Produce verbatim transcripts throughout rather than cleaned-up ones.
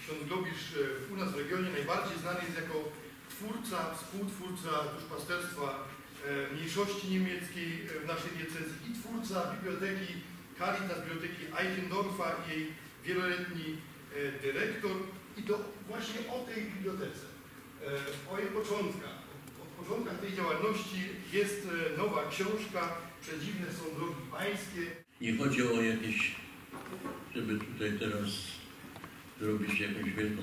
ksiądz Globisz u nas w regionie najbardziej znany jest jako twórca, współtwórca duszpasterstwa mniejszości niemieckiej w naszej diecezji i twórca biblioteki Caritas, biblioteki Eichendorfa i jej wieloletni dyrektor. I to właśnie o tej bibliotece, o jej początkach, o początkach tej działalności jest nowa książka Przedziwne są drogi pańskie. Nie chodzi o jakieś, żeby tutaj teraz zrobić jakąś wielką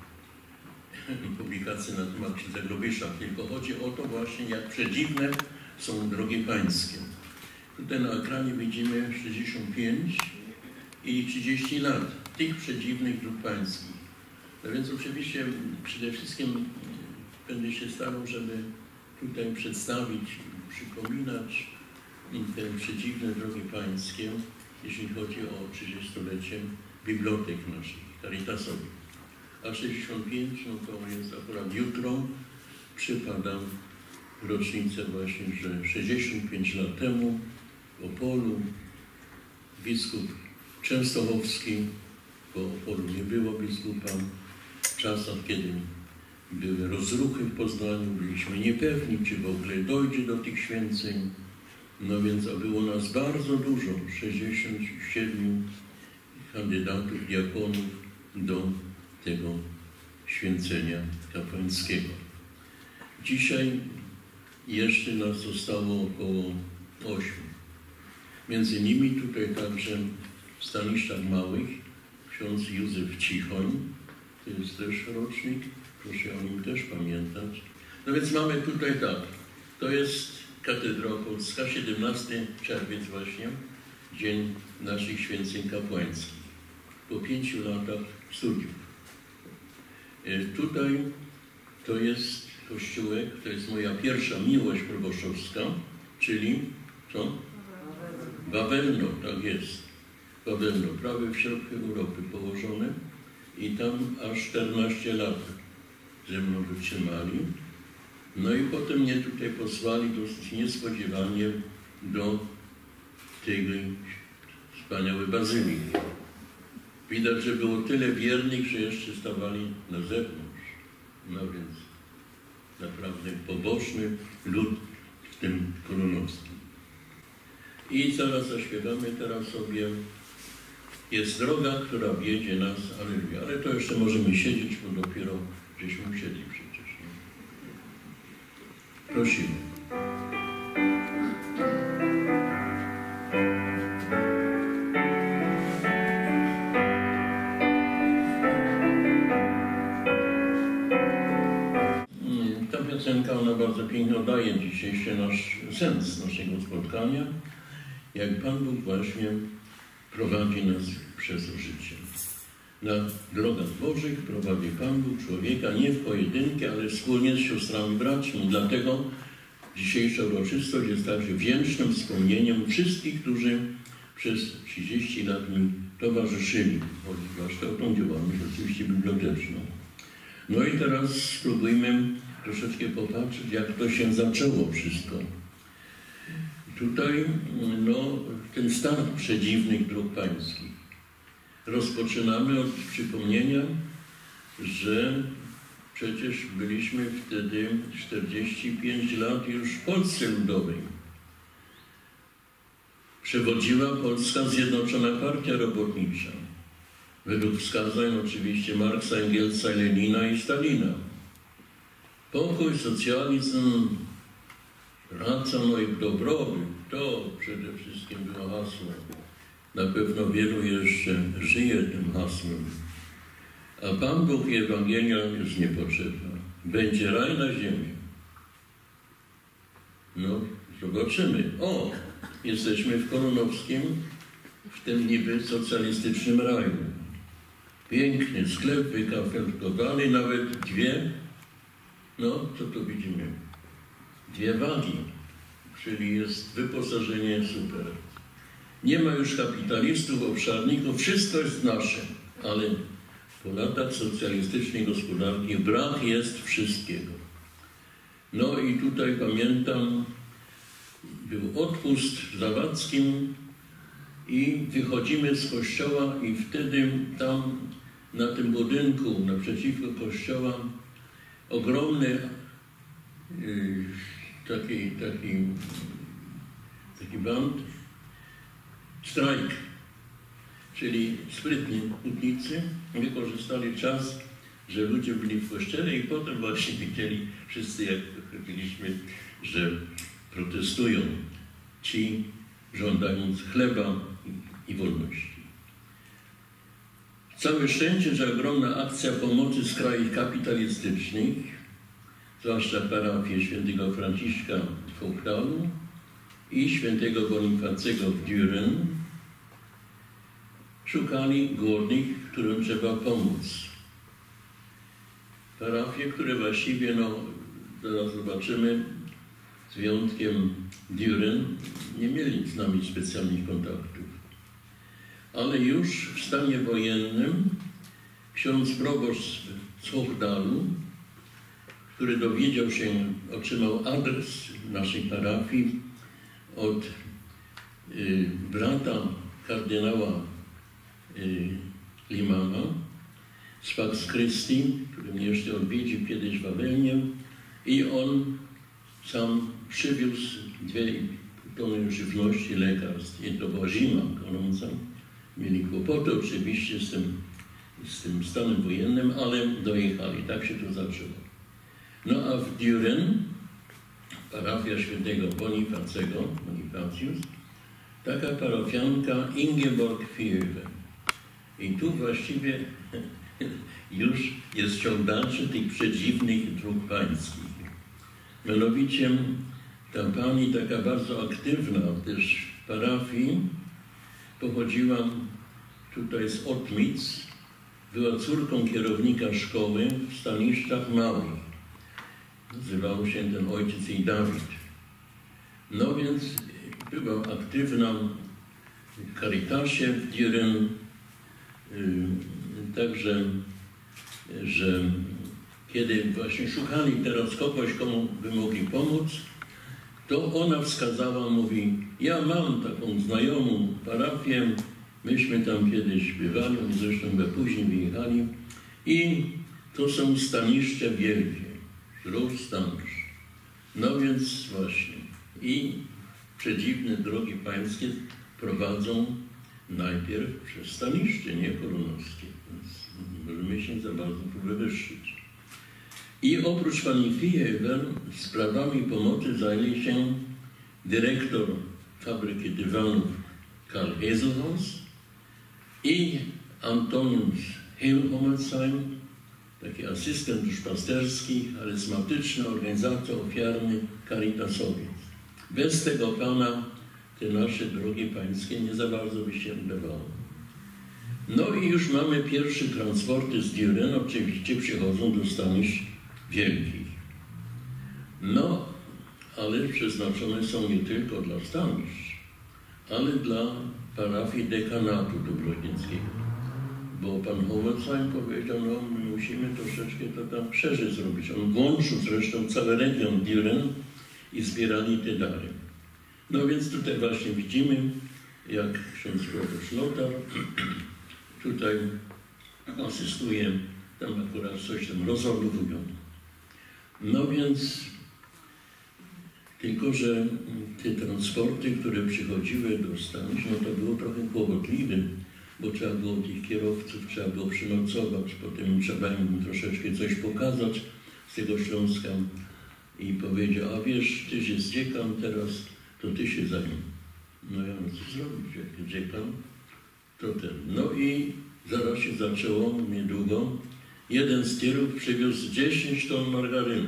publikację na temat księdza Globisza, tylko chodzi o to właśnie, jak przedziwne są drogi pańskie. Tutaj na ekranie widzimy sześćdziesiąt pięć i trzydzieści lat tych przedziwnych dróg pańskich. No więc oczywiście przede wszystkim będę się starał, żeby tutaj przedstawić, przypominać te przedziwne drogi pańskie, jeśli chodzi o trzydziestolecie bibliotek naszych, caritasowych. A sześćdziesiąt pięć, no to jest akurat jutro, przypada rocznicę właśnie, że sześćdziesiąt pięć lat temu w Opolu biskup Częstochowski, bo w Opolu nie było biskupa, w czasach, kiedy były rozruchy w Poznaniu, byliśmy niepewni, czy w ogóle dojdzie do tych święceń. No więc było nas bardzo dużo, sześćdziesiąt siedem kandydatów, diakonów do tego święcenia kapłańskiego. Dzisiaj jeszcze nas zostało około ośmiu. Między nimi tutaj także w Staniszach Małych ksiądz Józef Cichoń, to jest też rocznik, proszę o nim też pamiętać. No więc mamy tutaj tak, to jest Katedra Opolska, siedemnasty czerwiec właśnie, dzień naszych święceń kapłańskich, po pięciu latach studiów. Tutaj to jest kościółek, to jest moja pierwsza miłość proboszczowska, czyli co? Wawelno, tak jest. Wawelno, prawie w środku Europy położone i tam aż czternaście lat ze mną wytrzymali. No i potem mnie tutaj posłali dosyć niespodziewanie do tej wspaniałej bazyliki. Widać, że było tyle wiernych, że jeszcze stawali na zewnątrz. No więc naprawdę pobożny lud w tym królowskim. I zaraz zaśpiewamy teraz sobie Jest droga, która wiedzie nas, alleluja. Ale to jeszcze możemy siedzieć, bo dopiero żeśmy usiedli przecież. Nie? Prosimy. Ta piosenka, ona bardzo pięknie oddaje dzisiejszy nasz sens naszego spotkania. Jak Pan Bóg właśnie prowadzi nas przez życie. Na drogach Bożych prowadzi Pan Bóg człowieka nie w pojedynkę, ale wspólnie z siostrami braćmi. Dlatego dzisiejsza uroczystość jest także wdzięcznym wspomnieniem wszystkich, którzy przez trzydzieści lat mi towarzyszyli, zwłaszcza tą działalność oczywiście biblioteczną. No i teraz spróbujmy troszeczkę popatrzeć, jak to się zaczęło wszystko. Tutaj no, ten start przedziwnych dróg pańskich. Rozpoczynamy od przypomnienia, że przecież byliśmy wtedy czterdzieści pięć lat już w Polsce Ludowej. Przewodziła Polska Zjednoczona Partia Robotnicza. Według wskazań oczywiście Marksa, Engelsa, Lenina i Stalina. Pokój, socjalizm, praca, no i dobrobyt, to przede wszystkim było hasło. Na pewno wielu jeszcze żyje tym hasłem. A Pan Bóg i Ewangelia już niepotrzebna. Będzie raj na ziemi. No, zobaczymy. O, jesteśmy w Koronowskim, w tym niby socjalistycznym raju. Piękny sklep, wykafelkowany, nawet dwie, no, co tu widzimy? Dwie wagi, czyli jest wyposażenie super. Nie ma już kapitalistów, obszarników, wszystko jest nasze, ale po latach socjalistycznej gospodarki brak jest wszystkiego. No i tutaj pamiętam, był odpust w Zawadzkim i wychodzimy z kościoła i wtedy tam na tym budynku naprzeciwko kościoła ogromny yy, taki, taki, taki band, strajk, czyli sprytni hutnicy wykorzystali czas, że ludzie byli w kościele i potem właśnie widzieli wszyscy, jak widzieliśmy, że protestują ci, żądając chleba i wolności. Całe szczęście, że ogromna akcja pomocy z krajów kapitalistycznych, zwłaszcza parafii świętego Franciszka w Vauxhallu i świętego Bonifacego w Düren, szukali głodnych, którym trzeba pomóc. Parafie, które właściwie, no, zaraz zobaczymy, z wyjątkiem Düren, nie mieli z nami specjalnych kontaktów. Ale już w stanie wojennym ksiądz proboszcz z Vauxhallu, który dowiedział się, otrzymał adres naszej parafii od y, brata kardynała y, Limana z Pax Christi, który mnie jeszcze odwiedził kiedyś w Awelnie, i on sam przywiózł dwie tony żywności, lekarstw. I to była zima gorąca. Mieli kłopoty oczywiście z tym, z tym stanem wojennym, ale dojechali. Tak się to zaczęło. No a w Düren, parafia świętego Bonifacego, Bonifacius, taka parafianka Ingeborg Fiewe. I tu właściwie już jest ciąg dalszy tych przedziwnych dróg pańskich. Mianowicie ta pani, taka bardzo aktywna też w parafii, pochodziła tutaj z Otmic, była córką kierownika szkoły w Staniszczach Małych. Nazywał się ten ojciec jej Dawid. No więc była aktywna w Caritasie w Düren, także, że kiedy właśnie szukali teraz kogoś, komu by mogli pomóc, to ona wskazała, mówi, ja mam taką znajomą parafię, myśmy tam kiedyś bywali, zresztą my później wyjechali, i to są Staniszcze Wielkie, Ślub Stanisz. No więc właśnie, i przedziwne drogi pańskie prowadzą najpierw przez Staniszcze, nie Koronowskie, więc możemy się za bardzo tu wywyższyć. I oprócz pani Fiewer sprawami pomocy zajęli się dyrektor fabryki dywanów Karl Heselhaus i Antonius Himmelheim, taki asystent duszpasterski, charyzmatyczny, organizator ofiarny, caritasowiec. Bez tego pana te nasze drogi pańskie nie za bardzo by się udawało. No i już mamy pierwsze transporty z Düren, oczywiście przychodzą do Stanisz Wielkich. No, ale przeznaczone są nie tylko dla Stanisz, ale dla parafii dekanatu dobrodzieckiego. Bo pan Hołecaj powiedział, no my musimy troszeczkę to tam szerzej zrobić. On włączył zresztą cały region Düren i zbierali te dary. No więc tutaj właśnie widzimy, jak ksiądz proboszcz Lothar tutaj asystuje, tam akurat coś tam rozładowują. No więc, tylko że te transporty, które przychodziły do Stanisz, no to było trochę kłopotliwe, bo trzeba było tych kierowców, trzeba było przynocować, potem trzeba im troszeczkę coś pokazać z tego Śląska i powiedział, a wiesz, tyś jest dziekan teraz, to ty się zajmij. No ja no co zrobić, jak dziekan, to ten. No i zaraz się zaczęło, niedługo, jeden z tirów przywiózł dziesięć ton margaryny.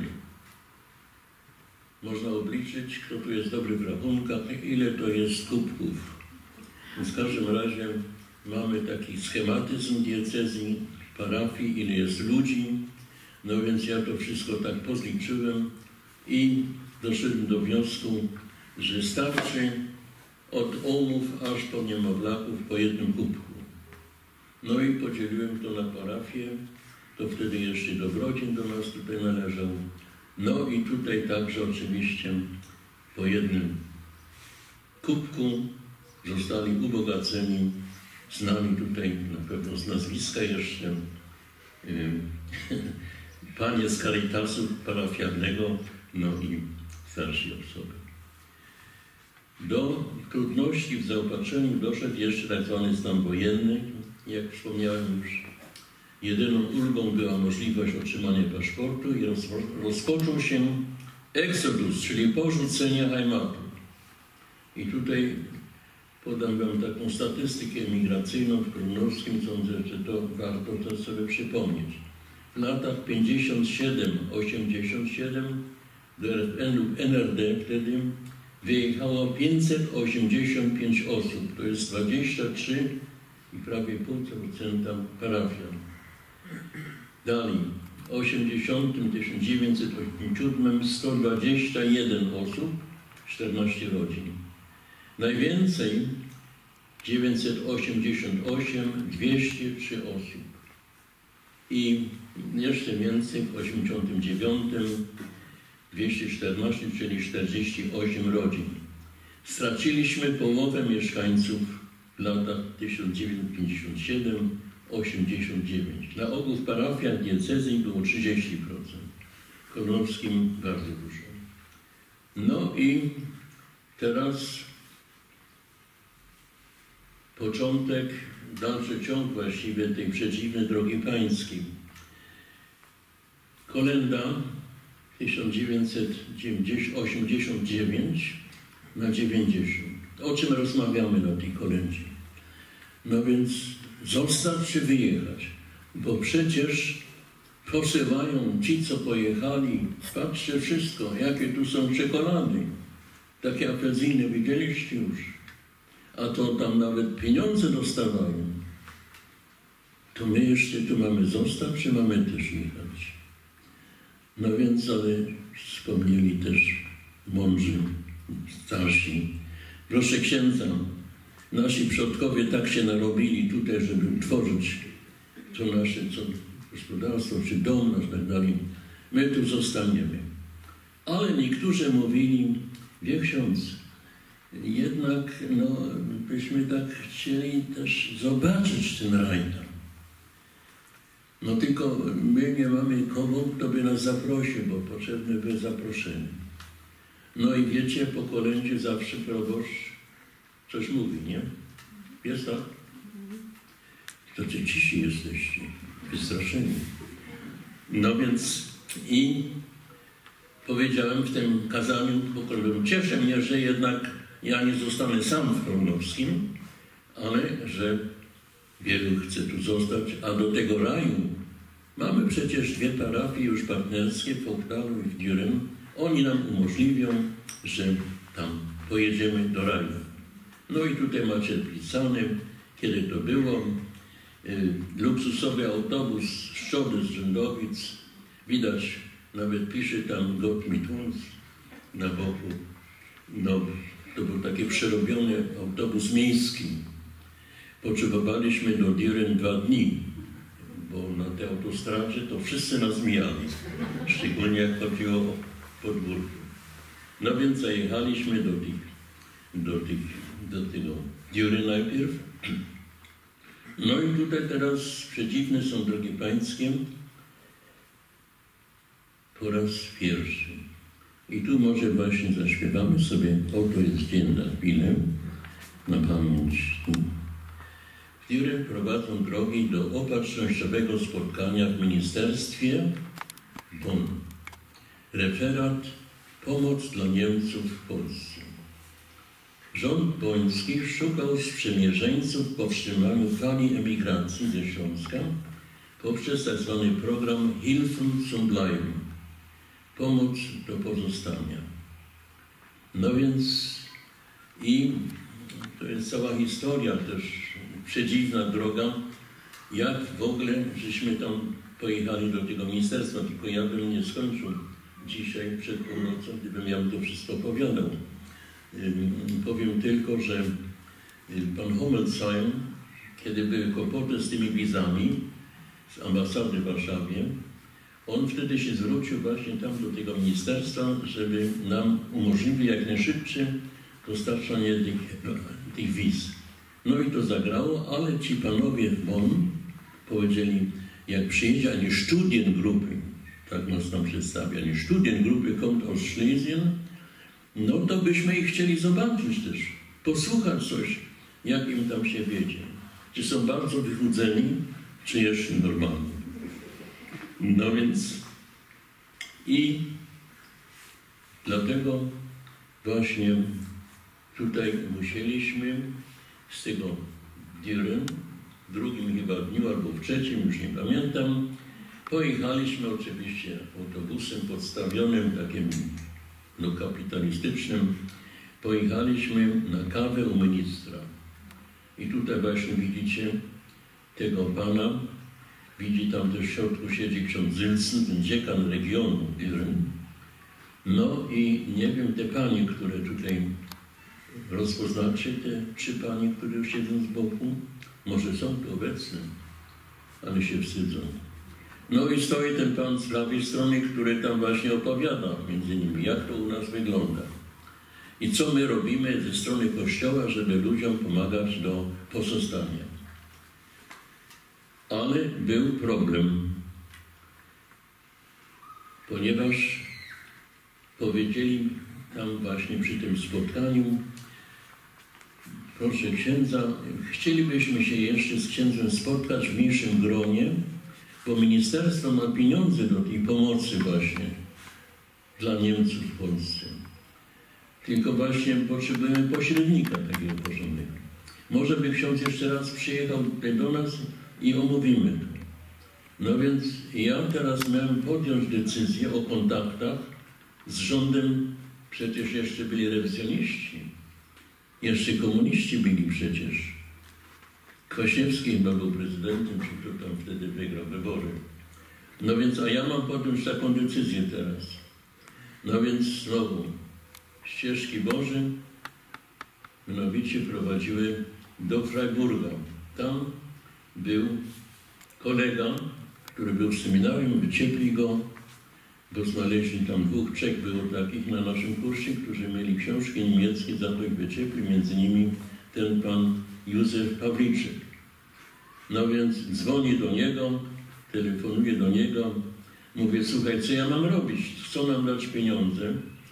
Można obliczyć, kto tu jest dobry w rachunkach, ile to jest kubków. Więc w każdym razie mamy taki schematyzm diecezji, parafii, ile jest ludzi. No więc ja to wszystko tak pozliczyłem i doszedłem do wniosku, że starczy od ołmów aż po niemowlaków po jednym kubku. No i podzieliłem to na parafię, to wtedy jeszcze Dobrodzień do nas tutaj należał. No i tutaj także oczywiście po jednym kubku zostali ubogaceni znani tutaj na pewno z nazwiska jeszcze, panie z Caritasu parafialnego, no i starsi osoby. Do trudności w zaopatrzeniu doszedł jeszcze tak zwany stan wojenny. Jak wspomniałem już, jedyną ulgą była możliwość otrzymania paszportu i rozpoczął się exodus, czyli porzucenie Heimatu. I tutaj podam wam taką statystykę emigracyjną w Królnowskim. Sądzę, że to warto to sobie przypomnieć. W latach pięćdziesiąt siedem osiemdziesiąt siedem do N R D wtedy wyjechało pięćset osiemdziesiąt pięć osób. To jest dwadzieścia trzy i prawie pół procent parafian. Dalej, w osiemdziesiątym, tysiąc dziewięćset osiemdziesiątym siódmym sto dwadzieścia jeden osób, czternaście rodzin. Najwięcej dziewięćset osiemdziesiąt osiem, dwieście trzy osób. I jeszcze więcej w osiemdziesiątym dziewiątym dwieście czternaście, czyli czterdzieści osiem rodzin. Straciliśmy połowę mieszkańców w latach tysiąc dziewięćset pięćdziesiąt siedem do osiemdziesiąt dziewięć. Na ogół w parafiach diecezji było trzydzieści procent. W Królnowskim bardzo dużo. No i teraz początek, dalszy ciąg właściwie tej przedziwnej drogi pańskiej. Kolenda tysiąc dziewięćset osiemdziesiąt dziewięć na dziewięćdziesiąt. O czym rozmawiamy na tej kolendzie? No więc zostać czy wyjechać? Bo przecież posyłają ci, co pojechali. Patrzcie wszystko, jakie tu są czekolady. Takie apelsiny widzieliście już. A to tam nawet pieniądze dostawają. To my jeszcze tu mamy zostać, czy mamy też jechać? No więc, ale wspomnieli też mądrzy, starsi. Proszę księdza, nasi przodkowie tak się narobili tutaj, żeby utworzyć to nasze co, gospodarstwo, czy dom nasz, tak dalej. My tu zostaniemy. Ale niektórzy mówili, wie ksiądz, jednak no, byśmy tak chcieli też zobaczyć ten raj tam. No tylko my nie mamy kogo, kto by nas zaprosił, bo potrzebne by zaproszenie. No i wiecie, po kolędzie zawsze proboszcz coś mówi, nie? Jest tak? To czy cisi jesteście, wystraszeni. No więc i powiedziałem w tym kazaniu pokoleniowym, cieszę mnie, że jednak ja nie zostanę sam w Królnowskim, ale że wielu chce tu zostać, a do tego raju mamy przecież dwie parafie już partnerskie w Ochtalu i w Düren. Oni nam umożliwią, że tam pojedziemy do raju. No i tutaj macie pisane, kiedy to było. Luksusowy autobus z Szczody, z Rzędowic. Widać, nawet pisze tam Gott mit uns na boku. No, to był taki przerobiony autobus miejski. Potrzebowaliśmy do Düren dwa dni, bo na tej autostradzie to wszyscy nas mijali. Szczególnie jak chodziło o podwórko. No więc zajechaliśmy do tych, do tych, do tego Düren najpierw. No i tutaj teraz przedziwne są drogi pańskie po raz pierwszy. I tu może właśnie zaśpiewamy sobie, oto jest dzień na chwilę, na pamięć. W Düren prowadzą drogi do opatrznościowego spotkania w ministerstwie Bonn. Referat Pomoc dla Niemców w Polsce. Rząd boński szukał sprzymierzeńców w powstrzymaniu fali emigracji ze Śląska poprzez tzw. program Hilfen zum Bleiben. Pomoc do pozostania. No więc i to jest cała historia też, przedziwna droga, jak w ogóle żeśmy tam pojechali do tego ministerstwa, tylko ja bym nie skończył dzisiaj przed północą, gdybym ja to wszystko opowiadał. Powiem tylko, że pan Hommelsheim, kiedy były kłopoty z tymi wizami z ambasady w Warszawie, on wtedy się zwrócił właśnie tam do tego ministerstwa, żeby nam umożliwić jak najszybsze dostarczanie tych, tych wiz. No i to zagrało, ale ci panowie w Bonn powiedzieli, jak przyjedzie eine Studiengruppe, tak nas tam przedstawia, eine Studiengruppe kommt aus Schlesien, no to byśmy ich chcieli zobaczyć też, posłuchać coś, jak im tam się wiedzie. Czy są bardzo wychudzeni, czy jeszcze normalni. No więc i dlatego właśnie tutaj musieliśmy z tego Düren, w drugim chyba dniu albo w trzecim, już nie pamiętam, pojechaliśmy oczywiście autobusem podstawionym, takim no, kapitalistycznym, pojechaliśmy na kawę u ministra. I tutaj właśnie widzicie tego pana, widzi tam też w środku siedzi ksiądz Zylsyn, ten dziekan regionu Düren. No i nie wiem, te panie, które tutaj rozpoznacie, te trzy panie, które już siedzą z boku, może są tu obecne, ale się wstydzą. No i stoi ten pan z prawej strony, który tam właśnie opowiada między innymi, jak to u nas wygląda. I co my robimy ze strony Kościoła, żeby ludziom pomagać do pozostania. Ale był problem, ponieważ powiedzieli tam właśnie przy tym spotkaniu, proszę księdza, chcielibyśmy się jeszcze z księdzem spotkać w mniejszym gronie, bo ministerstwo ma pieniądze do tej pomocy właśnie dla Niemców w Polsce. Tylko właśnie potrzebujemy pośrednika takiego porządnego. Może by ksiądz jeszcze raz przyjechał tutaj do nas i omówimy to. No więc ja teraz miałem podjąć decyzję o kontaktach z rządem, przecież jeszcze byli rewizjoniści, jeszcze komuniści byli przecież. Kwaśniewski chyba był prezydentem, czy kto tam wtedy wygrał wybory. No więc, a ja mam podjąć taką decyzję teraz. No więc znowu, ścieżki Boże mianowicie prowadziły do Freiburga. Tam był kolega, który był w seminarium, wyciepli go, bo znaleźli tam dwóch, trzech było takich na naszym kursie, którzy mieli książki niemieckie, za to ich wyciepli, między nimi ten pan Józef Pawliczek. No więc dzwonię do niego, telefonuję do niego, mówię, słuchaj, co ja mam robić? Chcą nam dać pieniądze,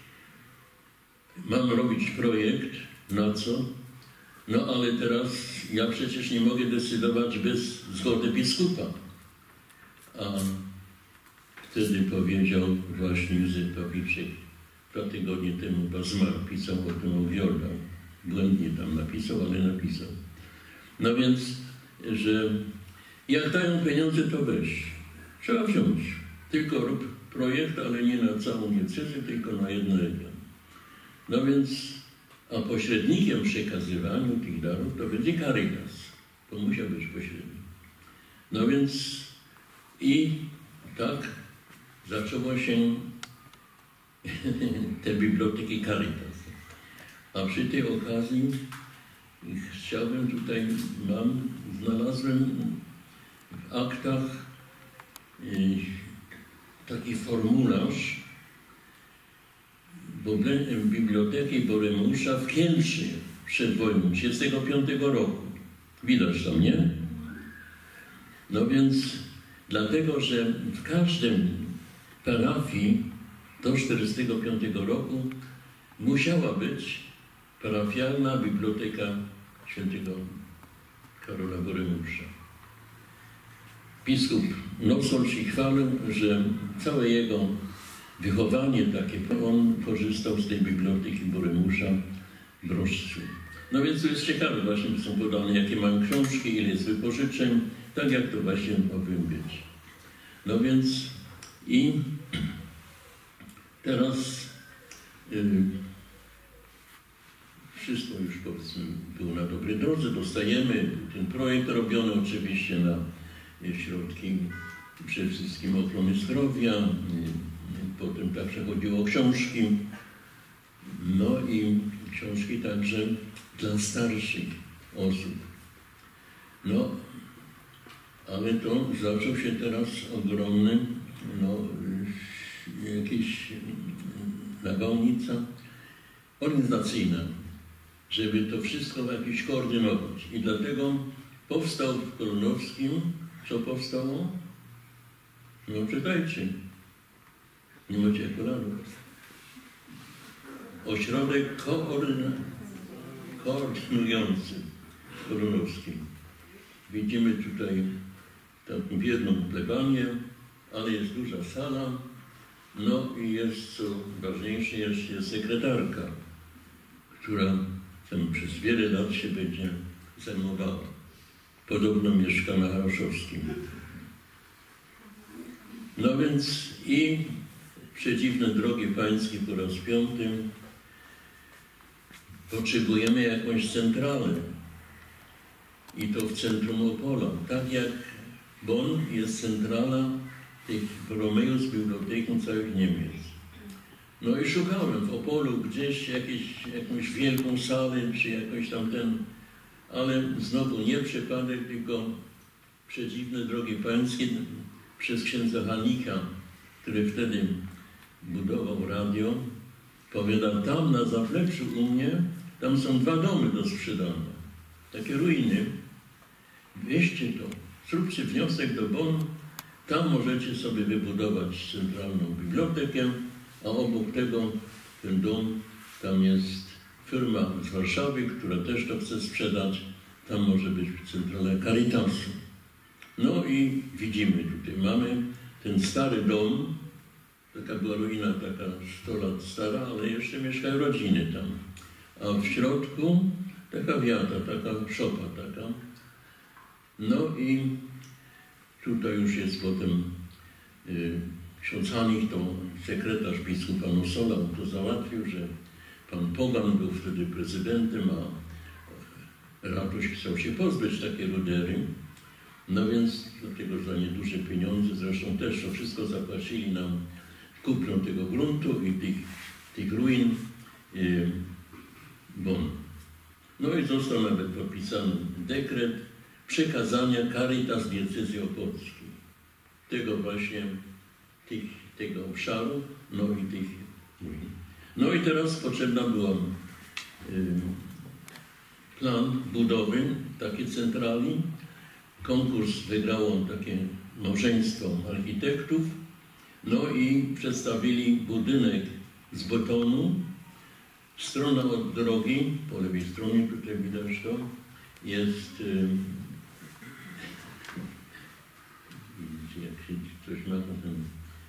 mam robić projekt, na co? No ale teraz ja przecież nie mogę decydować bez zgody biskupa. A wtedy powiedział właśnie Józef Pawliczek, dwa tygodnie temu chyba zmarł, pisał o tym o Wiolda. Błędnie tam napisał, ale napisał. No więc, że jak dają pieniądze, to weź. Trzeba wziąć. Tylko rób projekt, ale nie na całą diecezję, tylko na jeden region. No więc, a pośrednikiem w przekazywaniu tych darów to będzie Caritas. To musiał być pośrednik. No więc i tak zaczęło się te biblioteki Caritas. A przy tej okazji chciałbym tutaj, mam, znalazłem w aktach y, taki formularz Biblioteki Boremusza w Kielczy przed wojną, trzydziestego piątego roku. Widać tam, nie? No więc dlatego, że w każdym parafii do czterdziestego piątego roku musiała być parafialna biblioteka świętego Karola Boremusza. Biskup Nosol się chwalił, że całe jego wychowanie takie, on korzystał z tej biblioteki Boremusza w Broszczu. No więc to jest ciekawe, właśnie są podane, jakie mają książki, ile jest wypożyczeń, tak jak to właśnie powinno być. No więc i teraz y, wszystko już powiedzmy było na dobrej drodze, dostajemy ten projekt robiony oczywiście na środki przede wszystkim ochrony zdrowia, potem także chodziło o książki, no i książki także dla starszych osób. No, ale to zaczął się teraz ogromny, no, jakiś nawałnica organizacyjna, żeby to wszystko jakoś koordynować. I dlatego powstał w Koronowskim, co powstało? No czytajcie. Nie macie kolanów. Ośrodek koordyna, koordynujący w Koronowskim. Widzimy tutaj taką jedną plebanię, ale jest duża sala. No i jest, co ważniejsze, jest, jest sekretarka, która tam przez wiele lat się będzie zajmowała. Podobno mieszka na Haroszowskim. No więc i Przedziwne Drogi Pańskie po raz piąty. Potrzebujemy jakąś centralę. I to w centrum Opola. Tak jak Bonn jest centrala tych Borromeus Biblioteką całych Niemiec. No i szukałem w Opolu gdzieś jakieś, jakąś wielką salę, czy jakoś tam ten, ale znowu nie przypadek, tylko Przedziwne Drogi Pańskie przez księdza Hanika, który wtedy budował radio, powiada, tam na zapleczu u mnie, tam są dwa domy do sprzedania. Takie ruiny. Weźcie to, zróbcie wniosek do Bonn, tam możecie sobie wybudować centralną bibliotekę, a obok tego ten dom, tam jest firma z Warszawy, która też to chce sprzedać, tam może być centrala Caritasu. No i widzimy tutaj, mamy ten stary dom, taka była ruina, taka sto lat stara, ale jeszcze mieszkają rodziny tam. A w środku taka wiata, taka szopa taka. No i tutaj już jest potem y, ksiądz Hanik, to sekretarz biskupa Nosola, on to załatwił, że pan Pogan był wtedy prezydentem, a Ratuś chciał się pozbyć takiej rudery. No więc dlatego za nieduże pieniądze, zresztą też to wszystko zapłacili nam kupno tego gruntu i tych, tych ruin y, Bonn. No i został nawet podpisany dekret przekazania Caritas diecezji opolskiej. Tego właśnie, tych, tego obszaru, no i tych ruin. No i teraz potrzebna była y, plan budowy takiej centrali. Konkurs wygrało takie małżeństwo architektów, no i przedstawili budynek z betonu. Strona od drogi, po lewej stronie, tutaj widać to, jest, y, widzicie, jak się coś ma, to ten,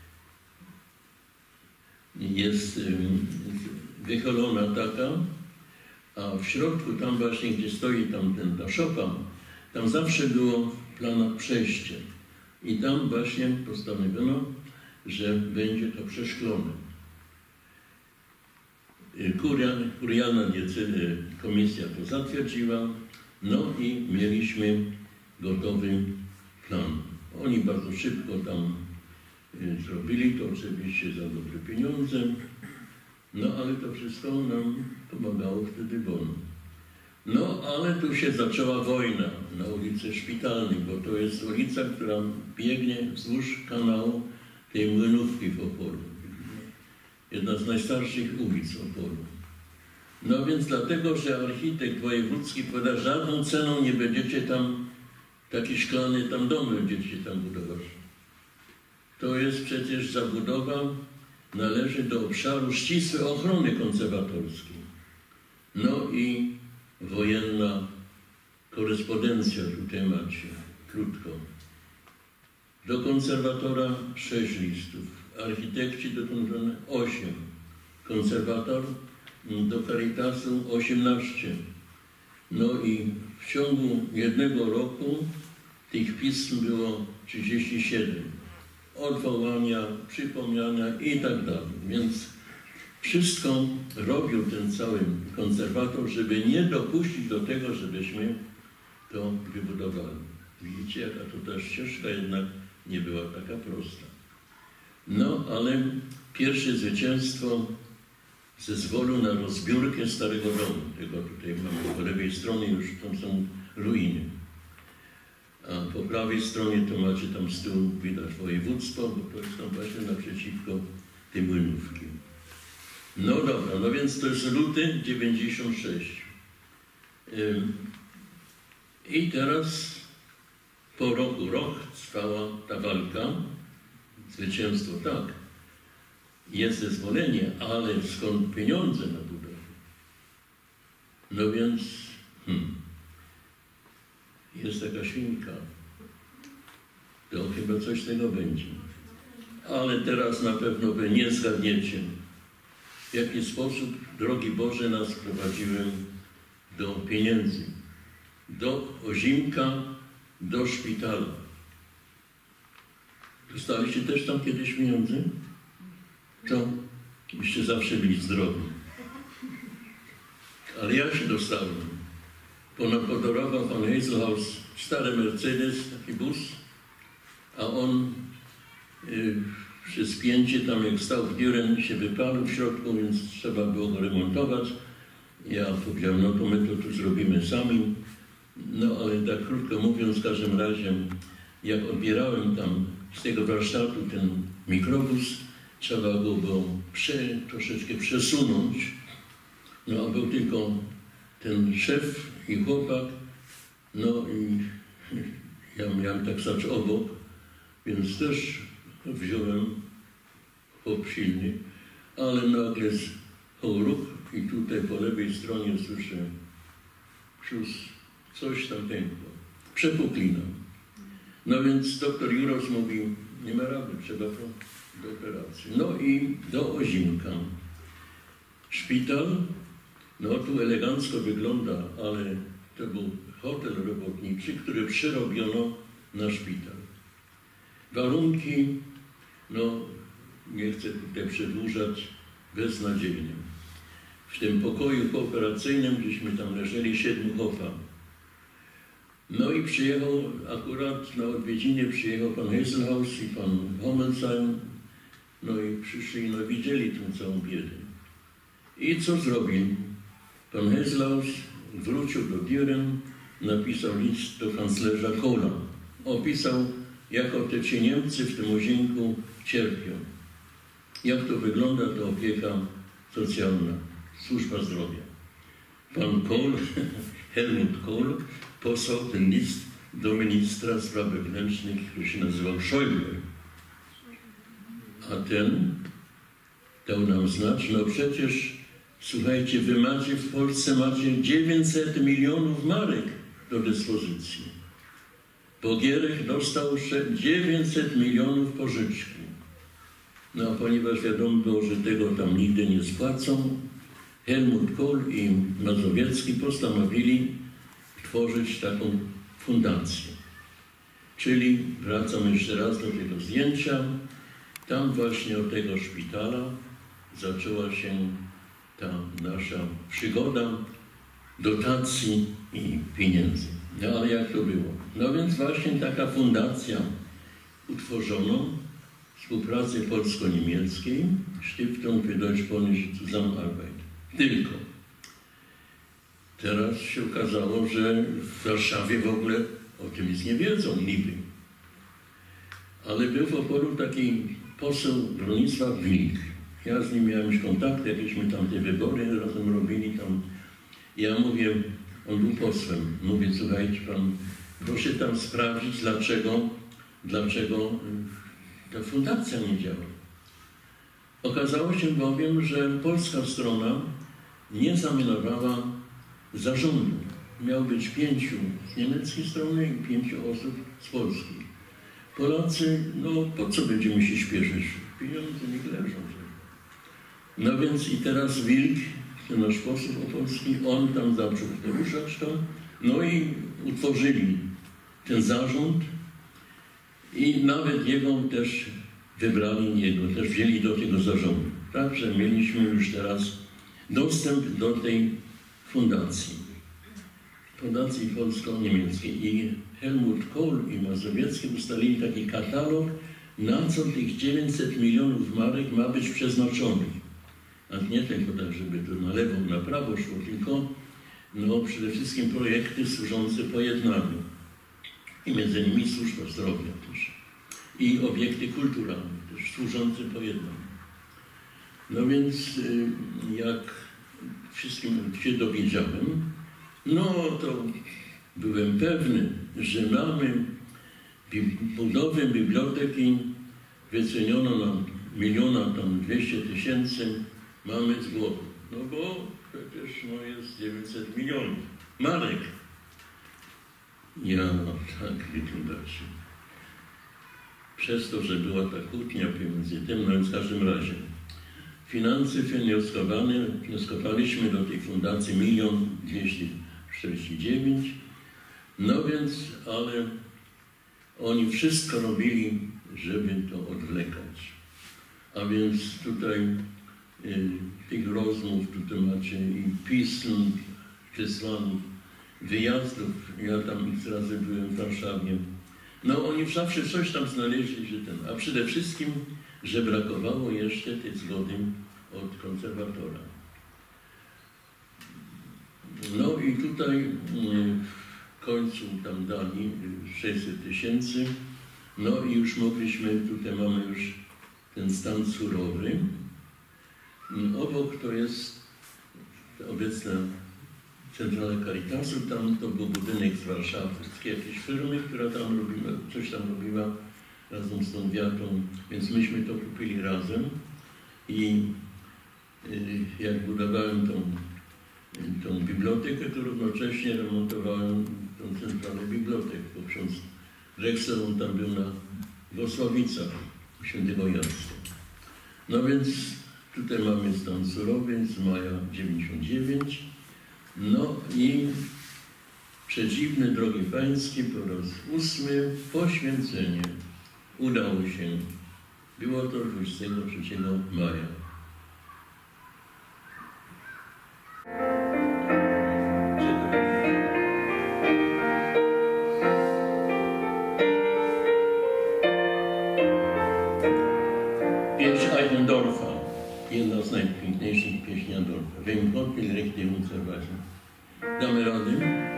jest y, wychylona taka, a w środku, tam właśnie, gdzie stoi tam ten, ta szopa, tam zawsze było w planach przejście. I tam właśnie postanowiono, że będzie to przeszklone. Kuria, kurialna komisja to zatwierdziła, no i mieliśmy gotowy plan. Oni bardzo szybko tam y, zrobili to, oczywiście za dobre pieniądze, no ale to wszystko nam pomagało wtedy Bonn. No ale tu się zaczęła wojna na ulicy Szpitalnej, bo to jest ulica, która biegnie wzdłuż kanału tej Młynówki w Opolu. Jedna z najstarszych ulic Opolu. No więc dlatego, że architekt wojewódzki powiedział, żadną ceną nie będziecie tam, takie szklane tam domy będziecie tam budować. To jest przecież zabudowa, należy do obszaru ścisłej ochrony konserwatorskiej. No i wojenna korespondencja tutaj macie, krótko. Do konserwatora sześć listów. Architekci dotąd osiem, konserwator do Caritasu osiemnaście. No i w ciągu jednego roku tych pism było trzydzieści siedem. Odwołania, przypomniania i tak dalej. Więc wszystko robił ten cały konserwator, żeby nie dopuścić do tego, żebyśmy to wybudowali. Widzicie, jaka to ta ścieżka jednak nie była taka prosta. No, ale pierwsze zwycięstwo zezwolił na rozbiórkę starego domu. Tego tutaj mamy po lewej stronie, już tam są ruiny. A po prawej stronie to macie tam z tyłu, widać województwo, bo to jest tam właśnie naprzeciwko tej Młynówki. No dobra, no więc to jest luty dziewięćdziesiąt sześć. I teraz po roku, rok trwała ta walka, zwycięstwo tak, jest zezwolenie, ale skąd pieniądze na budowę? No więc hmm, jest taka świnka, to chyba coś z tego będzie. Ale teraz na pewno wy nie zgadniecie, w jaki sposób, drogi Boże, nas prowadziły do pieniędzy, do Ozimka, do szpitala. Dostaliście też tam kiedyś pieniądze? To byście zawsze byli zdrowi. Ale ja się dostałem. Ponadpodorował pan Hazelhouse stary Mercedes, taki bus, a on y, przy spięcie tam jak stał w Düren się wypalił w środku, więc trzeba było go remontować. Ja powiedziałem, no to my to tu zrobimy sami. No ale tak krótko mówiąc, w każdym razie, jak odbierałem tam z tego warsztatu ten mikrobus, trzeba go było prze, troszeczkę przesunąć. No a był tylko ten szef i chłopak, no i ja miałem tak stać obok, więc też wziąłem chłop silny, ale nagle ruch i tutaj po lewej stronie słyszę przez coś tam pękło. Przepuklina. No więc doktor Juros mówi, nie ma rady, trzeba to do operacji. No i do Ozimka. Szpital, no tu elegancko wygląda, ale to był hotel robotniczy, który przerobiono na szpital. Warunki, no nie chcę tutaj przedłużać, beznadziejne. W tym pokoju pooperacyjnym, gdzieśmy tam leżeli, siedmiu chowa. No i przyjechał akurat na odwiedziny, przyjechał pan Hazelhouse i pan Hommelsheim. No i przyszli, no widzieli tę całą biedę. I co zrobił? Pan Hazelhouse wrócił do Düren, napisał list do kanclerza Kohla. Opisał, jak te ci Niemcy w tym Ozimku cierpią. Jak to wygląda ta opieka socjalna, służba zdrowia. Pan Kohl, Helmut Kohl, posłał ten list do ministra spraw wewnętrznych, który się nazywał Schäuble. A ten dał nam znać, no przecież, słuchajcie, wy macie w Polsce macie dziewięćset milionów marek do dyspozycji. Bo Gierek dostał dziewięćset milionów pożyczki. No a ponieważ wiadomo było, że tego tam nigdy nie spłacą, Helmut Kohl i Mazowiecki postanowili tworzyć taką fundację. Czyli, wracam jeszcze raz do tego zdjęcia, tam właśnie od tego szpitala zaczęła się ta nasza przygoda dotacji i pieniędzy. No ale jak to było? No więc właśnie taka fundacja utworzono, współpracy polsko-niemieckiej, Stiftung für Deutsch-Polnische Zusammenarbeit. Tylko. Teraz się okazało, że w Warszawie w ogóle o tym nic nie wiedzą, niby. Ale był w Opolu taki poseł Bronisław Wilk. Ja z nim miałem już kontakt, jakieśmy tam te wybory razem robili tam. Ja mówię, on był posłem, mówię, słuchajcie pan, proszę tam sprawdzić, dlaczego, dlaczego ta fundacja nie działa. Okazało się bowiem, że polska strona nie zamianowała zarządu. Miało być pięciu z niemieckiej strony i pięciu osób z Polski. Polacy, no po co będziemy się śpieszyć? Pieniądze niech leżą. No więc i teraz Wilk, ten nasz poseł opolski, on tam zaczął poruszać to, no i utworzyli ten zarząd i nawet jego też wybrali, jego też wzięli do tego zarządu. Także mieliśmy już teraz dostęp do tej fundacji, fundacji polsko-niemieckiej. I Helmut Kohl i Mazowiecki ustalili taki katalog, na co tych dziewięćset milionów marek ma być przeznaczonych. A nie tylko tak, żeby to na lewo, na prawo szło, tylko no, przede wszystkim projekty służące pojednaniu. I między innymi służba zdrowia też. I obiekty kulturalne też służące pojednaniu. No więc jak wszystkim się dowiedziałem, No to byłem pewny, że mamy budowę biblioteki wyceniono na miliona tam dwieście tysięcy, mamy z głowy. No bo przecież no jest dziewięćset milionów. Marek. Ja tak wyglądacie. Przez to, że była ta kłótnia pomiędzy tym, no więc w każdym razie. Finanse wnioskowane, wnioskowaliśmy do tej fundacji milion dwieście czterdzieści dziewięć. No więc, ale oni wszystko robili, żeby to odwlekać. A więc tutaj y, tych rozmów, tutaj macie i pism przesłanych, wyjazdów, ja tam x razy byłem w Warszawie. No oni zawsze coś tam znaleźli, że ten, a przede wszystkim, że brakowało jeszcze tej zgody od konserwatora. No i tutaj y, w końcu tam dali sześćset tysięcy, no i już mogliśmy, tutaj mamy już ten stan surowy. Obok to jest obecna centrala Caritasu, tam to był budynek z warszawskiej jakiejś firmy, która tam robiła, coś tam robiła razem z tą wiatą, więc myśmy to kupili razem i y, jak budowałem tą, tą bibliotekę, to równocześnie remontowałem tą centralę bibliotek, bo ksiądz Drexler, on tam był na Włosławicach Świętego Jacka. No więc tutaj mamy stan surowy z maja dziewięćdziesiąt dziewięć. No i przedziwne, drogi pańskie, po raz ósmy poświęcenie udało się. Było to dwudziestego trzeciego maja. Pieśń Eichendorfa, jedna z najpiękniejszych pieśni Adolfa. Wem Gott will rechte uns erweisen. Damy radę?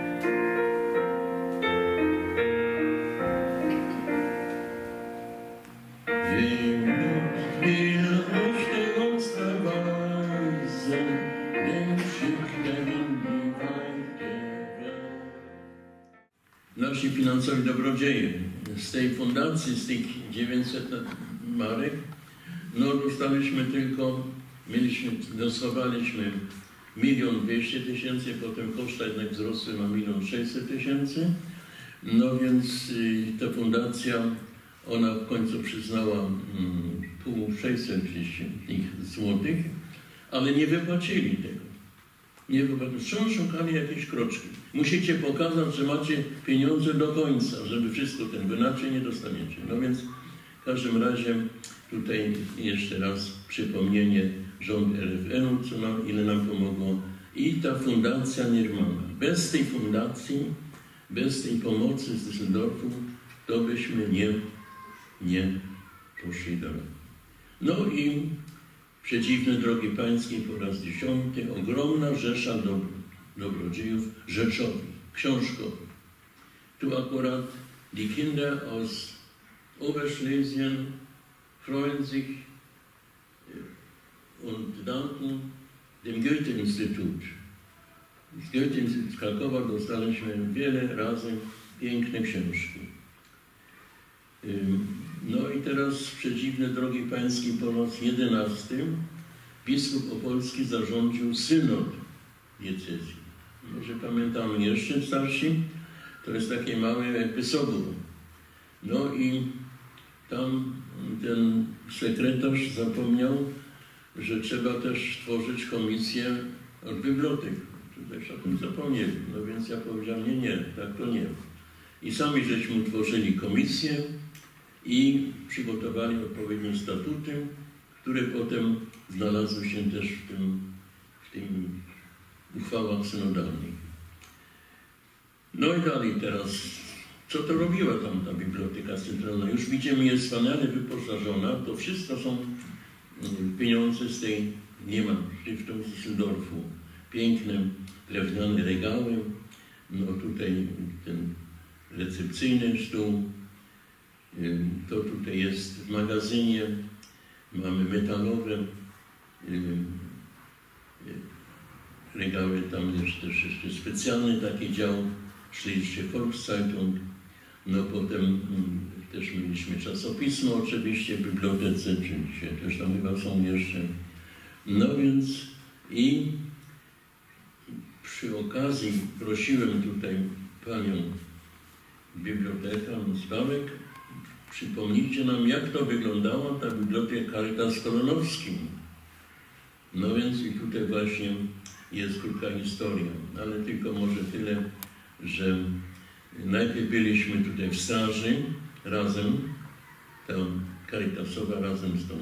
Wem Gott will rechte uns erweisen, dem schickt er in die weite Welt. Nasi finansowi dobrodzieje z tej fundacji, z tych dziewięćset marek, no dostaliśmy tylko, mieliśmy, wnioskowaliśmy milion dwieście tysięcy, potem koszta jednak wzrosły na milion sześćset tysięcy. No więc y, ta fundacja, ona w końcu przyznała mm, pół sześćset złotych, ale nie wypłacili tego. Nie wypłacili. Wciąż szukali jakieś kroczki. Musicie pokazać, że macie pieniądze do końca, żeby wszystko ten, bo inaczej nie dostaniecie. No więc w każdym razie tutaj jeszcze raz przypomnienie rząd R F N-u, co nam, ile nam pomogło, i ta fundacja Nirmana. Bez tej fundacji, bez tej pomocy z Düsseldorfu, to byśmy nie, nie poszli dalej. No i przedziwne, drogi pańskie, po raz dziesiąty, ogromna rzesza do, dobrodziejów rzeczowych, książkowych. Tu akurat die Kinder aus Oberschlesien freuen sich und danken dem Goethe-Instytut. Z Goethe-Instytutu z Krakowa dostaliśmy wiele razy piękne książki. No i teraz przedziwne, drogi pańskie, po raz jedenasty biskup opolski zarządził synod diecezji. Może pamiętamy jeszcze starsi, to jest takie małe jakby sobór. No i tam ten sekretarz zapomniał, że trzeba też tworzyć komisję od bibliotek. Też o tym zapomnieli. No więc ja powiedziałem, nie, nie, tak to nie. I sami żeśmy utworzyli komisję i przygotowali odpowiednie statuty, które potem znalazły się też w tym, w tym uchwałach synodalnych. No i dalej teraz, co to robiła tam ta Biblioteka Centralna? Już widzimy, jest wspaniale wyposażona, to wszystko są pieniądze z tej, nie ma, Stiftung Düsseldorfu. Piękne drewniane regały, no tutaj ten recepcyjny stół, to tutaj jest w magazynie, mamy metalowe regały, tam jest też jeszcze specjalny taki dział, Schlesische Volkszeitung, no potem mm, też mieliśmy czasopismo oczywiście w bibliotece, czy dzisiaj też tam chyba są jeszcze. No więc i przy okazji prosiłem tutaj panią bibliotekę z Bałek, przypomnijcie nam, jak to wyglądała ta biblioteka Caritas Kolonowskim. No więc i tutaj właśnie jest krótka historia, ale tylko może tyle, że najpierw byliśmy tutaj w straży razem, ta Caritasowa razem z tą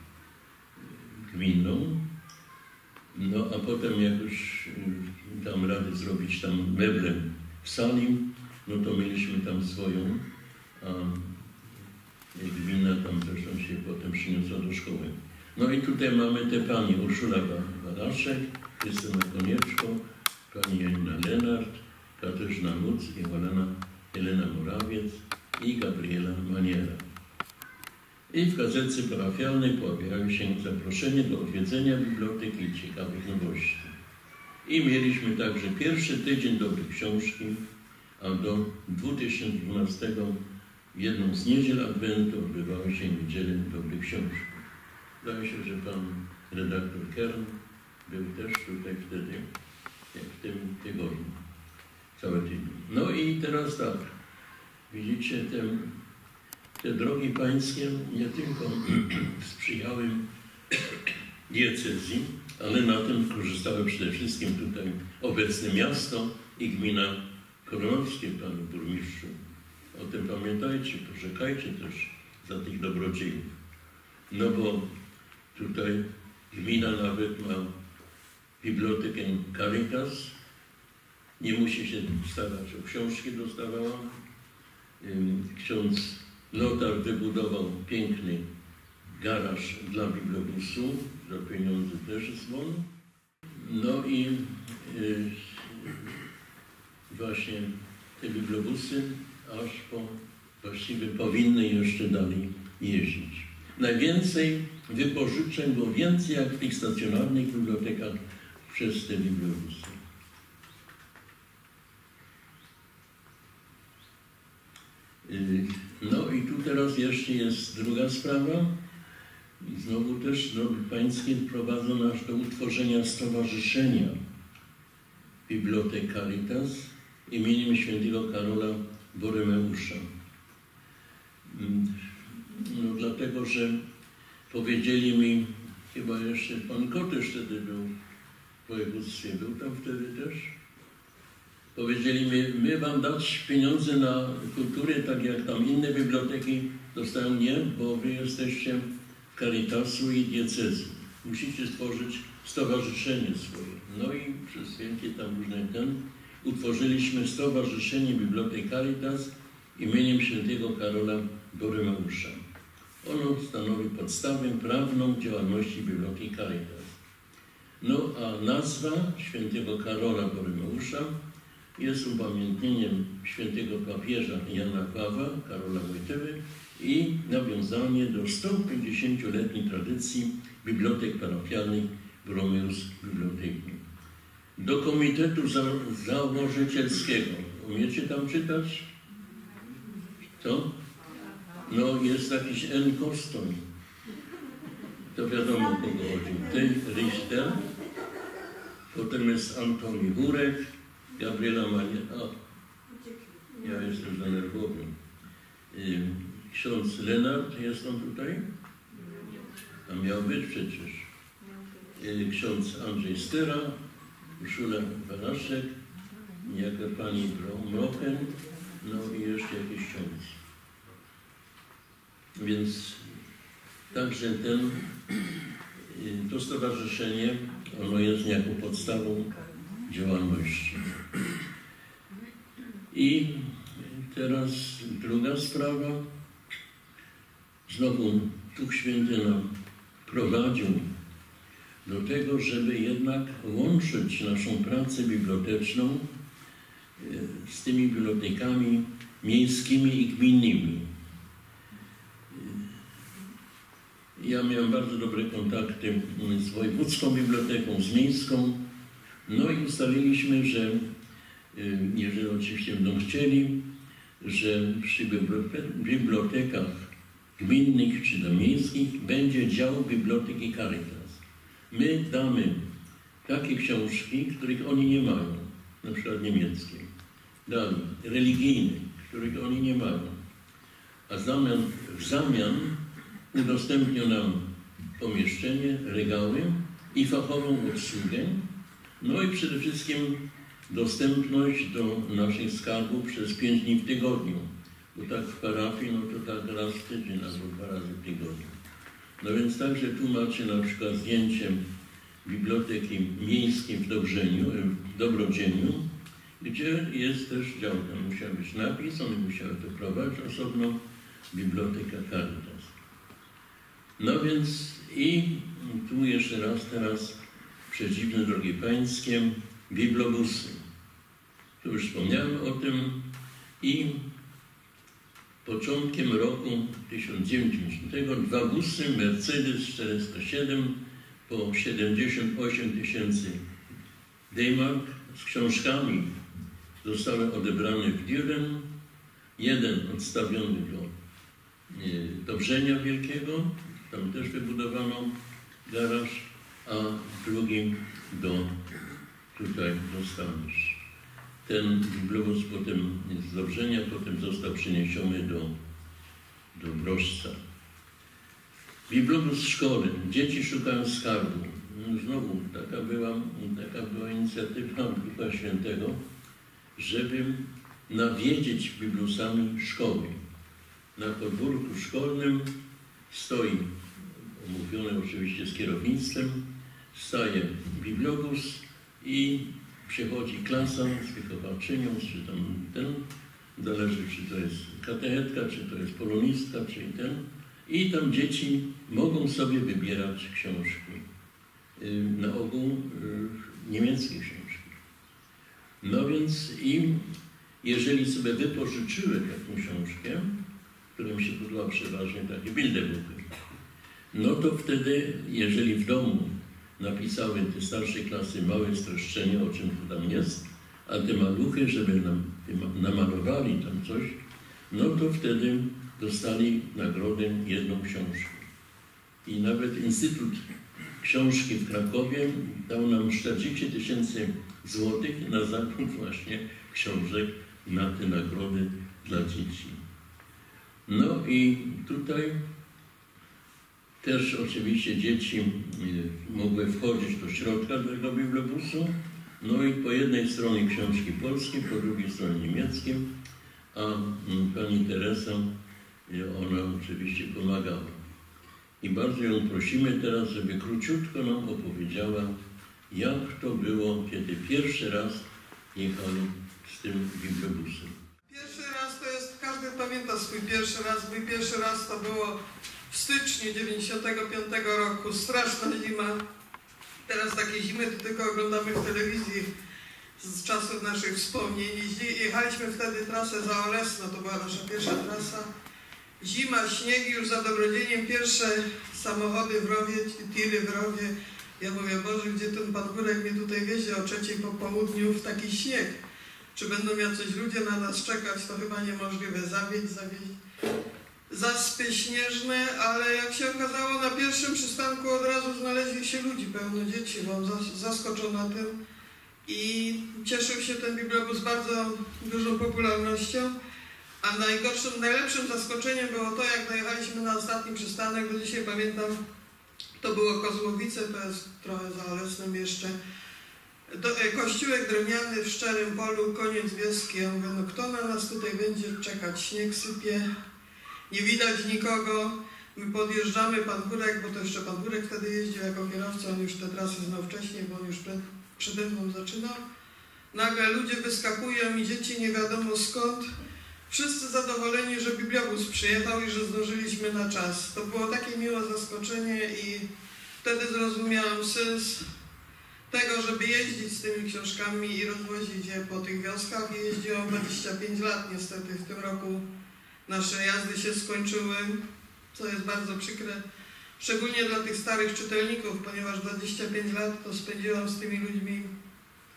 gminą, no a potem jak już dam radę zrobić tam meble w sali, no to mieliśmy tam swoją, a gmina tam zresztą się potem przyniosła do szkoły. No i tutaj mamy te panie Urszula Walaszek, Krystyna Konieczko, pani Janina Lenart, Katarzyna Nuc i Helena, Helena Morawiec i Gabriela Maniera. I w gazetce parafialnej pojawiają się zaproszenie do odwiedzenia biblioteki i ciekawych nowości. I mieliśmy także pierwszy tydzień dobrej książki, a do dwa tysiące dwunastego jedną z niedziel Adwentu odbywały się niedziele dobrej książki. Zdaje się, że pan redaktor Kern był też tutaj wtedy, jak w tym tygodniu, cały tydzień. No i teraz tak, widzicie, te, te drogi pańskie nie tylko sprzyjały diecezji, ale na tym korzystały przede wszystkim tutaj obecne miasto i gmina Kolonowskie, panie burmistrzu. O tym pamiętajcie, poczekajcie też za tych dobrodziejów. No bo tutaj gmina nawet ma bibliotekę Caritas, nie musi się starać o książki, dostawała. Ksiądz Lotar wybudował piękny garaż dla bibliobusu, za pieniądze też z bonu. No i y, właśnie te bibliobusy aż po właściwie powinny jeszcze dalej jeździć. Najwięcej wypożyczeń było więcej jak w tych stacjonarnych bibliotekach przez te bibliobusy. No i tu teraz jeszcze jest druga sprawa. I znowu też drogi pańskie prowadzą nas do utworzenia stowarzyszenia Bibliotek Caritas imieniem świętego Karola Boremeusza. No dlatego, że powiedzieli mi, chyba jeszcze pan Kotysz wtedy był w województwie, był tam wtedy też, powiedzieli mi, my wam dać pieniądze na kulturę, tak jak tam inne biblioteki dostają, nie, bo wy jesteście Caritasu i diecezji. Musicie stworzyć stowarzyszenie swoje. No i przez wielkie tam różne ten utworzyliśmy Stowarzyszenie Bibliotek Caritas imieniem świętego Karola Boremeusza. Ono stanowi podstawę prawną działalności Biblioteki Caritas. No a nazwa świętego Karola Boremeusza jest upamiętnieniem świętego papieża Jana Pawła, Karola Wojtyły i nawiązanie do sto pięćdziesięcioletniej tradycji bibliotek parafialnych Borromeus Biblioteki. Do Komitetu za Założycielskiego. Umiecie tam czytać? Co? No jest jakiś N. Kostoń. To wiadomo, o kogo chodzi. Ten Richter, potem jest Antoni Hurek, Gabriela Maniera. Ja jestem zanerwowy. Ksiądz Lenart jest on tutaj? A miał być przecież. Ksiądz Andrzej Styra, Urszula Walaszek, jaka pani Mrochen, no i jeszcze jakiś ksiądz. Więc także ten, to stowarzyszenie, ono jest niejako podstawą działalności. I teraz druga sprawa. Znowu Duch Święty nam prowadził do tego, żeby jednak łączyć naszą pracę biblioteczną z tymi bibliotekami miejskimi i gminnymi. Ja miałem bardzo dobre kontakty z wojewódzką biblioteką, z miejską. No i ustaliliśmy, że jeżeli oczywiście będą chcieli, że przy bibliotekach gminnych czy tam miejskich będzie dział Biblioteki Caritas. My damy takie książki, których oni nie mają, na przykład niemieckie. Dalej, religijne, których oni nie mają. A zamian, w zamian udostępnią nam pomieszczenie, regały i fachową obsługę, no i przede wszystkim dostępność do naszych skarbów przez pięć dni w tygodniu. Bo tak w parafii, no to tak raz w tydzień albo dwa razy w tygodniu. No więc także tu macie na przykład zdjęcie Biblioteki Miejskiej w Dobrzeniu, w Dobrodzieniu, gdzie jest też dział, tam musiał być napis, one musiały to prowadzić osobno, Biblioteka Caritas. No więc i tu jeszcze raz teraz przedziwne, drogie pańskie, bibliobusy. Tu już wspomniałem o tym i początkiem roku tysiąc dziewięćdziesiątego dwa busy Mercedes czterysta siedem po siedemdziesiąt osiem tysięcy D-mark z książkami zostały odebrane w Düren. Jeden odstawiony do Dobrzenia Wielkiego, tam też wybudowano garaż, a drugi do tutaj do Stanisz. Ten bibliobus potem z Dobrzenia potem został przeniesiony do, do Brożca. Bibliobus szkoły. Dzieci szukają skarbu. No znowu taka była, taka była inicjatywa Ducha Świętego, żeby nawiedzieć bibliosami szkoły. Na podwórku szkolnym stoi, omówiony oczywiście z kierownictwem, staje bibliobus i przychodzi klasa z wychowawczynią, czy tam ten, zależy czy to jest katechetka, czy to jest polonistka, czy ten. I tam dzieci mogą sobie wybierać książki. Na ogół niemieckie książki. No więc im, jeżeli sobie wypożyczyły taką książkę, którym się podoba przeważnie takie Bilderbuchy, no to wtedy, jeżeli w domu napisały te starsze klasy małe streszczenie, o czym to tam jest, a te maluchy, żeby nam namalowali tam coś, no to wtedy dostali nagrodę jedną książkę. I nawet Instytut Książki w Krakowie dał nam czterdzieści tysięcy złotych na zakup właśnie książek na te nagrody dla dzieci. No i tutaj też oczywiście dzieci mogły wchodzić do środka tego bibliobusu, no i po jednej stronie książki polskie, po drugiej stronie niemieckie, a pani Teresa, ona oczywiście pomagała. I bardzo ją prosimy teraz, żeby króciutko nam opowiedziała, jak to było, kiedy pierwszy raz jechali z tym bibliobusem. Pierwszy raz to jest, każdy pamięta swój pierwszy raz. Mój pierwszy raz to było w styczniu dziewięćdziesiątego piątego roku. Straszna zima. Teraz takie zimy to tylko oglądamy w telewizji z czasów naszych wspomnień. Jechaliśmy wtedy trasę za Olesno, to była nasza pierwsza trasa. Zima, śnieg, już za Dobrodzieniem pierwsze samochody w rowie, tiry w rowie. Ja mówię, Boże, gdzie ten Pan Górek mnie tutaj wiezie o trzeciej po południu w taki śnieg? Czy będą jacyś ludzie na nas czekać? To chyba niemożliwe. Zawieźć, zawieźć. Zaspy śnieżne, ale jak się okazało, na pierwszym przystanku od razu znaleźli się ludzi, pełno dzieci. Byłam zaskoczona tym i cieszył się ten bibliobus bardzo dużą popularnością. A najgorszym, najlepszym zaskoczeniem było to, jak dojechaliśmy na ostatni przystanek, do dzisiaj pamiętam, to było Kozłowice, to jest trochę za Olesnem jeszcze. Do, kościółek drewniany w szczerym polu, koniec wioski. Ja mówię, no kto na nas tutaj będzie czekać? Śnieg sypie, nie widać nikogo. My podjeżdżamy, Pan Górek, bo to jeszcze Pan Górek wtedy jeździł jako kierowca, on już te trasy znał wcześniej, bo on już przed, przede mną zaczynał. Nagle ludzie wyskakują i dzieci nie wiadomo skąd. Wszyscy zadowoleni, że bibliobus przyjechał i że zdążyliśmy na czas. To było takie miłe zaskoczenie i wtedy zrozumiałam sens tego, żeby jeździć z tymi książkami i rozwozić je po tych wioskach. I jeździłam dwadzieścia pięć lat niestety. W tym roku nasze jazdy się skończyły, co jest bardzo przykre. Szczególnie dla tych starych czytelników, ponieważ dwadzieścia pięć lat to spędziłam z tymi ludźmi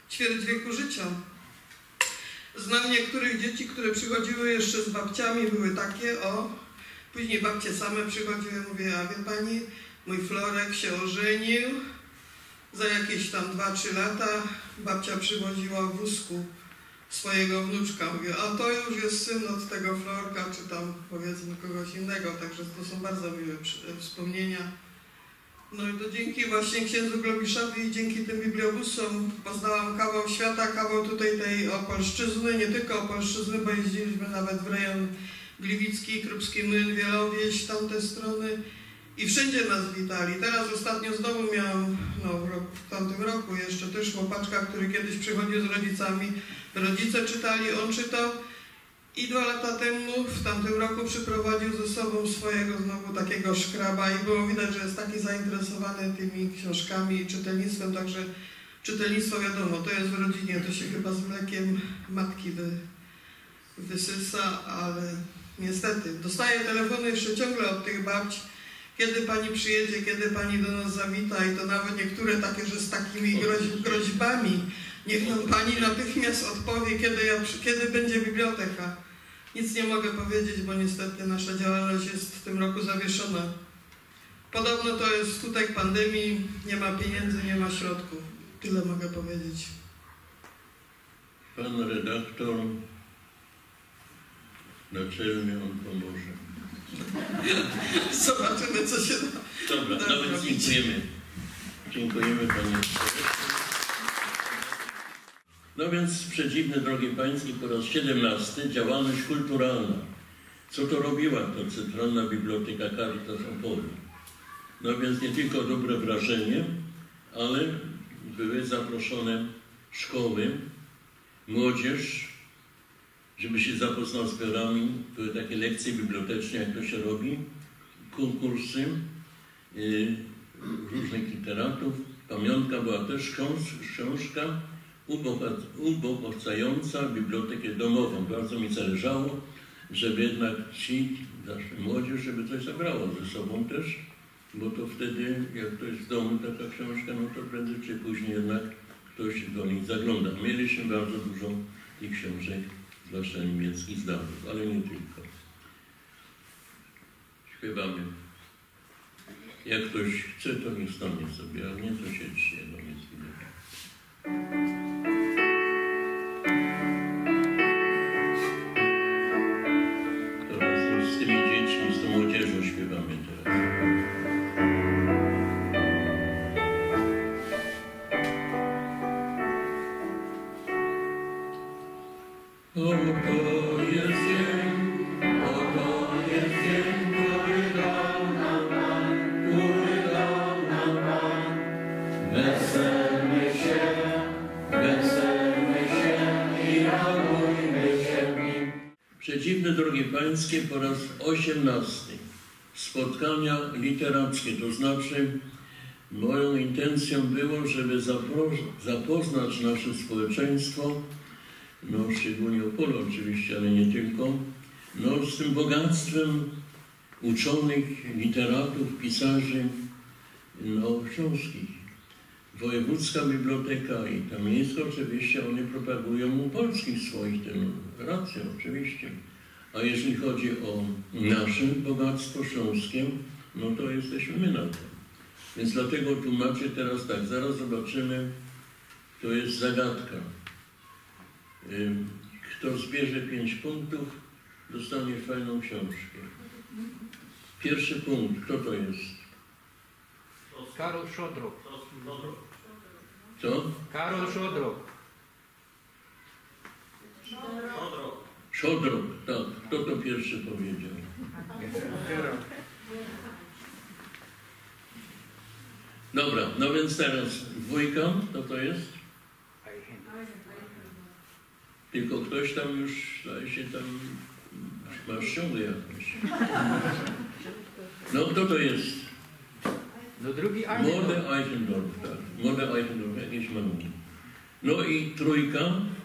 ćwierć wieku życia. Znam niektórych dzieci, które przychodziły jeszcze z babciami, były takie, o, później babcie same przychodziły, mówię, a wie pani, mój Florek się ożenił, za jakieś tam dwa trzy lata babcia przywoziła w wózku swojego wnuczka. Mówię, a to już jest syn od tego Florka, czy tam powiedzmy kogoś innego, także to są bardzo miłe wspomnienia. No i to dzięki właśnie księdzu Globiszowi i dzięki tym bibliobusom poznałam kawał świata, kawał tutaj tej Opolszczyzny, nie tylko Opolszczyzny, bo jeździliśmy nawet w rejon Gliwicki, Krupski Młyn, Wielowieś, tamte strony i wszędzie nas witali. Teraz ostatnio znowu miałam, no w, roku, w tamtym roku jeszcze też chłopaczka, który kiedyś przychodził z rodzicami, rodzice czytali, on czytał. I dwa lata temu, w tamtym roku, przyprowadził ze sobą swojego znowu takiego szkraba i było widać, że jest taki zainteresowany tymi książkami i czytelnictwem, także czytelnictwo wiadomo, to jest w rodzinie, to się chyba z mlekiem matki wy, wysysa, ale niestety dostaję telefony jeszcze ciągle od tych babci, kiedy pani przyjedzie, kiedy pani do nas zawita i to nawet niektóre takie, że z takimi groź, groźbami. Niech nam pani natychmiast odpowie, kiedy, ja, kiedy będzie biblioteka. Nic nie mogę powiedzieć, bo niestety nasza działalność jest w tym roku zawieszona. Podobno to jest skutek pandemii, nie ma pieniędzy, nie ma środków. Tyle mogę powiedzieć. Pan redaktor naczelny, on pomoże. Zobaczymy, co się da. Dobra, da no więc dziękujemy. Dziękujemy panie. No więc przedziwne, drogie pańskie, po raz siedemnasty działalność kulturalna. Co to robiła to Centralna Biblioteka Caritas Opole? No więc nie tylko dobre wrażenie, ale były zaproszone szkoły, młodzież, żeby się zapoznał z zbiorami. Były takie lekcje biblioteczne, jak to się robi, konkursy yy, różnych literatów. Pamiątka była też książka ubogacająca bibliotekę domową. Bardzo mi zależało, żeby jednak ci, nasza młodzież, żeby coś zabrała ze sobą też, bo to wtedy, jak to jest w domu taka książka, no to prędzej czy później jednak ktoś do nich zagląda. Mieliśmy bardzo dużo tych książek, zwłaszcza niemieckich, zdawnych, ale nie tylko. Śpiewamy. Jak ktoś chce, to nie stanie sobie, ale nie to się dzisiaj, no nic innego. Teraz z tymi dziećmi, z tą młodzieżą śpiewamy teraz. Oto jest dzień, oto jest dzień, który dał nam Pan, który dał nam Pan. Weselmy się, weselmy się i radujmy się w nim. Przedziwne, drogie pańskie, po raz osiemnasty. Spotkania literackie, to znaczy moją intencją było, żeby zapoznać nasze społeczeństwo, no szczególnie Opole oczywiście, ale nie tylko, no z tym bogactwem uczonych, literatów, pisarzy, no książki. Wojewódzka biblioteka i ta miejska oczywiście, one propagują polskich swoich, ten rację oczywiście. A jeżeli chodzi o nasze bogactwo śląskie, no to jesteśmy my na tym. Więc dlatego tłumaczę teraz tak, zaraz zobaczymy, to jest zagadka. Kto zbierze pięć punktów, dostanie fajną książkę. Pierwszy punkt, kto to jest? Karol Szodrok. Co? Karol Szodrok. Szodrok, tak. Kto to pierwszy powiedział? Dobra, no więc teraz dwójka, kto to jest? Tylko ktoś tam już, zdaje się, tam ma ściągę jakąś. No kto to jest? No drugi Młody Eichendorff, tak. Młody Eichendorff, jakieś malunki. No i trójka.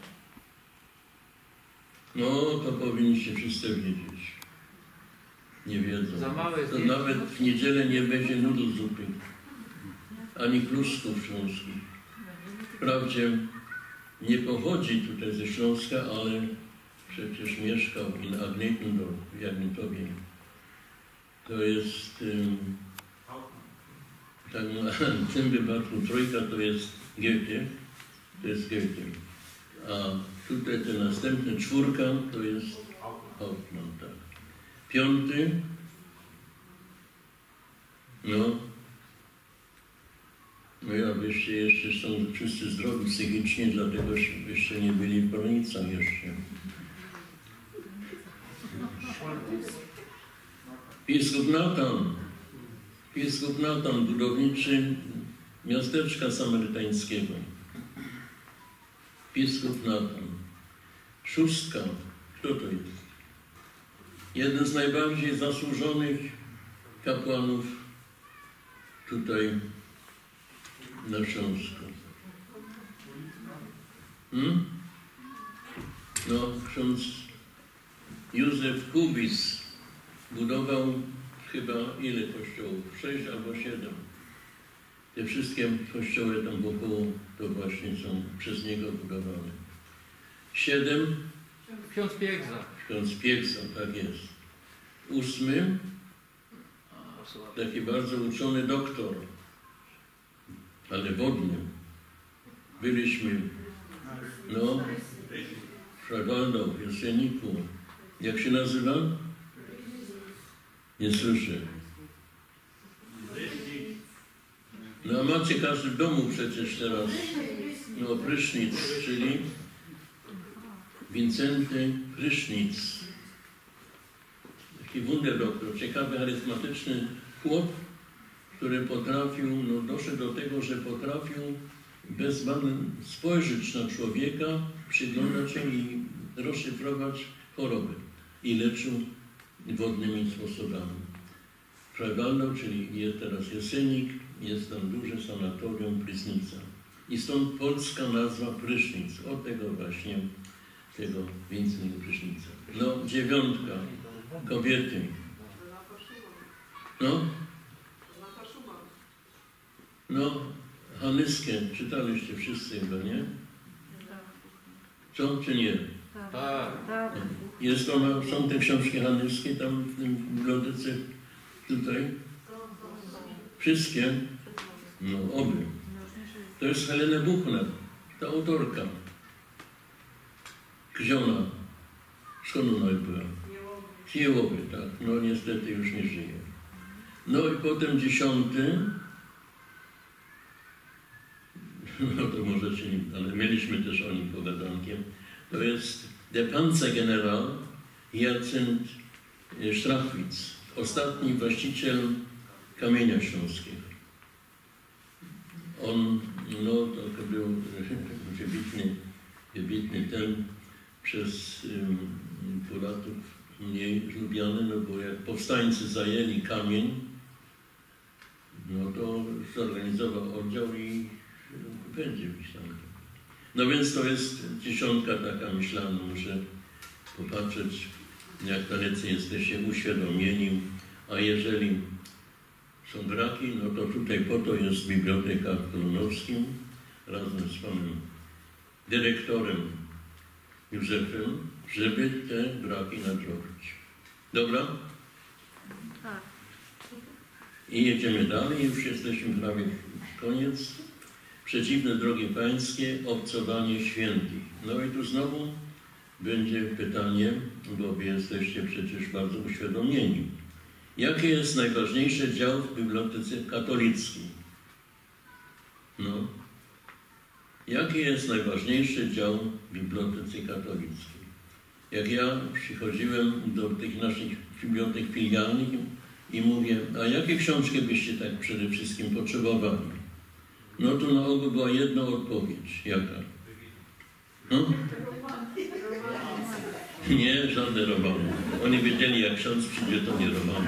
No to powinniście wszyscy wiedzieć. Nie wiedzą. Za małe To zdjęcie. nawet w niedzielę nie będzie nudów zupy. Ani kluszków śląskich. Wprawdzie nie pochodzi tutaj ze Śląska, ale przecież mieszkał in Agnetendorf w Jagniętowie. To jest um, tak, no, w tym wypadku trójka to jest Goethe, to jest Goethe. A tutaj ten następny czwórka to jest Hauptmann, tak. Piąty, no, no ja byście jeszcze są wszyscy zdrowi psychicznie, dlatego byście nie byli w Bronicach jeszcze. Biskup Natan, biskup Natan, budowniczy miasteczka samarytańskiego. Biskup Natan. Szóstka, kto to jest? Jeden z najbardziej zasłużonych kapłanów tutaj na Śląsku. Hmm? No, ksiądz Józef Kubis budował chyba ile kościołów? Sześć albo siedem. Te wszystkie kościoły tam wokół to właśnie są przez niego budowane. Siedem. Ksiądz Piegza. Ksiądz Piegza, tak jest. Ósmy. Taki bardzo uczony doktor, ale wodny. Byliśmy, no, w Szagaldach, w Jaseniku. Jak się nazywa? Nie słyszę. No a macie każdy w domu przecież teraz, no, prysznic, czyli Wincenty Prysznic. Taki wunderdoktor, ciekawy, charyzmatyczny chłop, który potrafił, no doszedł do tego, że potrafił bez badań spojrzeć na człowieka, przyglądać się i rozszyfrować choroby. I leczył wodnymi sposobami. Freiwaldau, czyli jest teraz Jesenik, jest tam duże sanatorium Prysnica. I stąd polska nazwa Prysznic, od tego właśnie, tego Wincenty Prysznica. No, dziewiątka, kobiety. No, no, Hanyskę czytaliście wszyscy chyba, nie? Co, czy nie? Tak. Jest ona, są te książki hanyskie tam w tym bibliotece tutaj? Wszystkie? No, oby. To jest Helena Buchner, ta autorka. Gziona. Skąd ona była? Z Jełowy, tak. No niestety już nie żyje. No i potem dziesiąty. No to możecie, ale mieliśmy też o nim pogadankiem. To jest der Panzergeneral Jacynth Strachwitz, ostatni właściciel Kamienia Śląskiego. On, no to był wybitny, wybitny ten przez um, Pulatów mniej lubiany, no bo jak powstańcy zajęli Kamień, no to zorganizował oddział i będzie myślany. No więc to jest dziesiątka taka myślana, muszę popatrzeć, jak tacy jesteście uświadomieni, a jeżeli są braki, no to tutaj po to jest Biblioteka w Klonowskim razem z panem dyrektorem Józefem, żeby te braki nadrobić. Dobra? Tak. I jedziemy dalej, już jesteśmy prawie koniec. Przeciwne drogi pańskie, obcowanie świętych. No i tu znowu będzie pytanie, bo wy jesteście przecież bardzo uświadomieni. Jakie jest najważniejszy dział w Bibliotece Katolickiej? No. Jaki jest najważniejszy dział w Bibliotece Katolickiej? Jak ja przychodziłem do tych naszych bibliotek filialnych i mówię, a jakie książki byście tak przede wszystkim potrzebowali? No to na ogół była jedna odpowiedź. Jaka? No? Nie, żadne romany. Oni wiedzieli, jak ksiądz przyjdzie, to nie romany.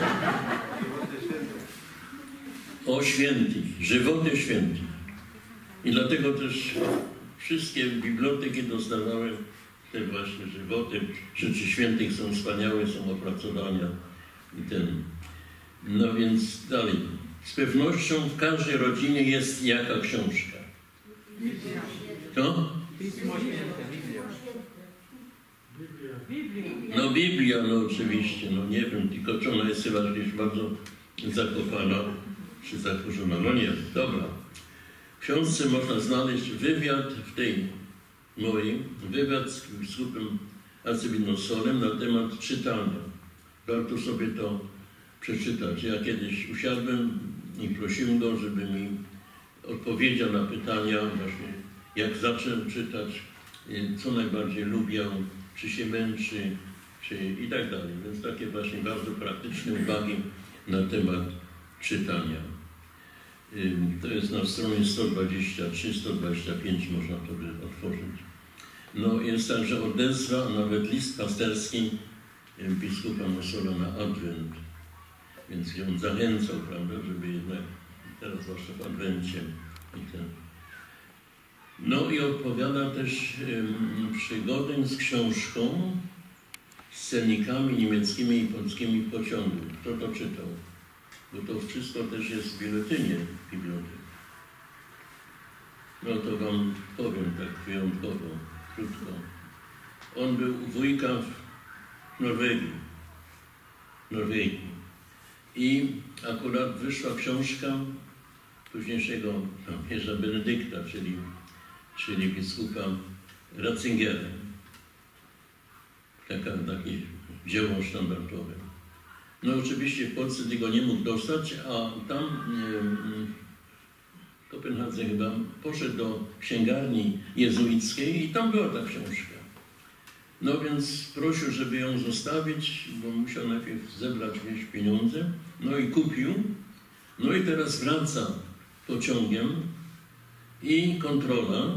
O świętych, żywoty świętych. I dlatego też wszystkie biblioteki dostawały te właśnie żywoty. Rzeczy świętych są wspaniałe, są opracowania i ten. No więc dalej. Z pewnością w każdej rodzinie jest jaka książka? To? Pismo Święte, Biblia. No Biblia, no oczywiście, no nie wiem, tylko czy ona jest chyba gdzieś bardzo zakopana, czy zakurzona, no nie, dobra. W książce można znaleźć wywiad w tej mojej, wywiad z biskupem arcybiskupianem na temat czytania. Warto sobie to przeczytać. Ja kiedyś usiadłem i prosiłem go, żeby mi odpowiedział na pytania właśnie, jak zacząłem czytać, co najbardziej lubię, czy się męczy, czy i tak dalej. Więc takie właśnie bardzo praktyczne uwagi na temat czytania. To jest na stronie sto dwadzieścia trzy sto dwadzieścia pięć, można to otworzyć. No jest także odezwa, a nawet list pasterski biskupa Mosola na Adwent. Więc on zachęcał, prawda, żeby jednak teraz zwłaszcza w Adwencie i ten. No i opowiada też um, przygodę z książką z cennikami niemieckimi i polskimi pociągów. Kto to czytał? Bo to wszystko też jest w biuletynie biblioteki. No to wam powiem tak wyjątkowo, krótko. On był u wujka w Norwegii. Norwegii. I akurat wyszła książka późniejszego papieża Benedykta, czyli, czyli biskupa Ratzingera. Taka, takie dzieło sztandarowe. No oczywiście w Polsce tego nie mógł dostać, a tam w Kopenhadze chyba poszedł do księgarni jezuickiej i tam była ta książka. No więc prosił, żeby ją zostawić, bo musiał najpierw zebrać jakieś pieniądze. No i kupił. No i teraz wraca pociągiem i kontrola.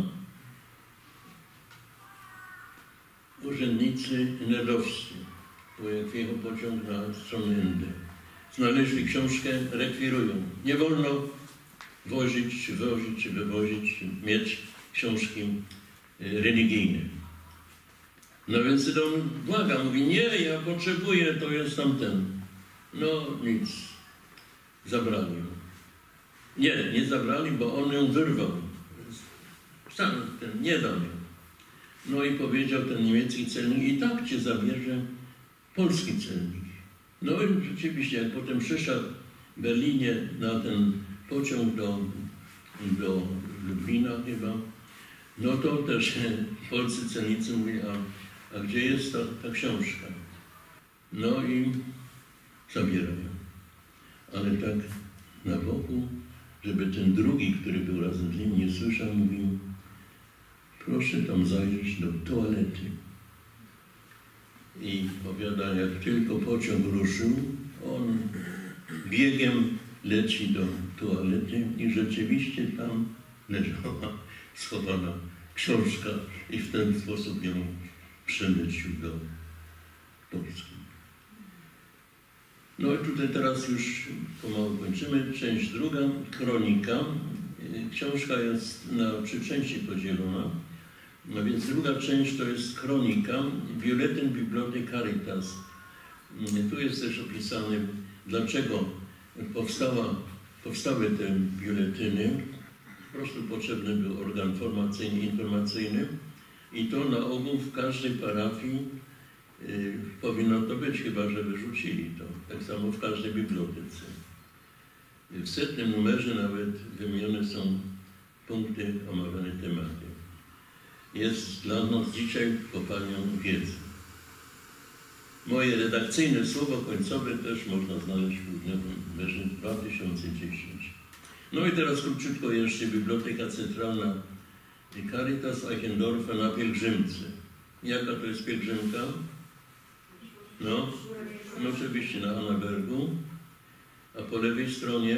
Urzędnicy nerdowscy, bo jak wjechał pociąg na stronę N D, znaleźli książkę, rekwirują. Nie wolno wozić, czy wozić, czy wywozić, czy mieć książki religijne. No więc on błaga, mówi, nie, ja potrzebuję, to jest tamten. No nic, zabrali ją. Nie, nie zabrali, bo on ją wyrwał. Sam ten nie dał ją. No i powiedział ten niemiecki celnik, i tak cię zabierze polski celnik. No i rzeczywiście, jak potem przyszedł w Berlinie na ten pociąg do, do Lublina chyba, no to też polscy celnicy mówili, a, a gdzie jest ta, ta książka? No i zabierają. Ale tak na boku, żeby ten drugi, który był razem z nim, nie słyszał, mówił, proszę tam zajrzeć do toalety. I powiada, jak tylko pociąg ruszył, on biegiem leci do toalety i rzeczywiście tam leżała schowana książka i w ten sposób ją przemycił do Polski. No i tutaj teraz już pomału kończymy. Część druga, kronika. Książka jest na trzy części podzielona. No więc druga część to jest kronika, biuletyn Biblioteki Caritas. Tu jest też opisane, dlaczego powstała, powstały te biuletyny. Po prostu potrzebny był organ formacyjny, informacyjny i to na ogół w każdej parafii y, powinno to być, chyba że wyrzucili to. Tak samo w każdej bibliotece. W setnym numerze nawet wymienione są punkty, omawiane tematy. Jest dla nas dzisiaj kopalnią wiedzy. Moje redakcyjne słowo końcowe też można znaleźć w grudniowym numerze dwa tysiące dziesiątym. No i teraz króciutko jeszcze Biblioteka Centralna Caritas Eichendorfa na pielgrzymce. Jaka to jest pielgrzymka? No, no oczywiście na Annabergu, a po lewej stronie,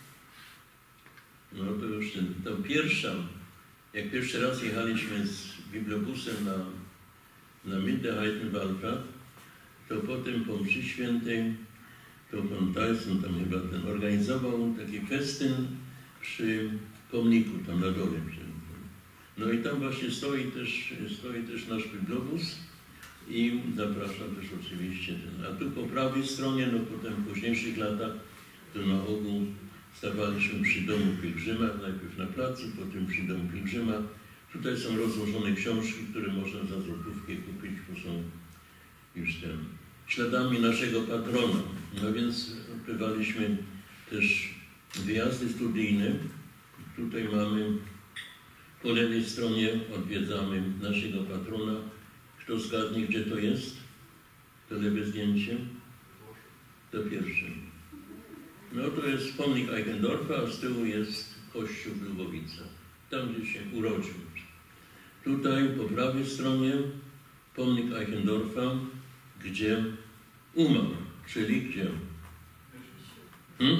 no to już ten, to pierwsza, jak pierwszy raz jechaliśmy z bibliobusem na, na Mitte-Heitenwaldplatz, to potem po mszy świętej, to pan Tyson tam chyba ten organizował taki festyn przy pomniku tam na dole. No i tam właśnie stoi też, stoi też nasz bibliobus i zapraszam też oczywiście ten. A tu po prawej stronie, no potem w późniejszych latach, to na ogół stawaliśmy przy domu pielgrzyma, najpierw na placu, potem przy domu pielgrzyma, Tutaj są rozłożone książki, które można za złotówkę kupić, bo są już ten, śladami naszego patrona. No więc odbywaliśmy też wyjazdy studyjne. Tutaj mamy, po lewej stronie odwiedzamy naszego patrona. Kto zgadnie, gdzie to jest? To lewe zdjęcie? To pierwsze. No to jest pomnik Eichendorfa, a z tyłu jest kościół Glubowica. Tam, gdzie się urodził. Tutaj po prawej stronie pomnik Eichendorfa, gdzie umarł, czyli gdzie? Hmm?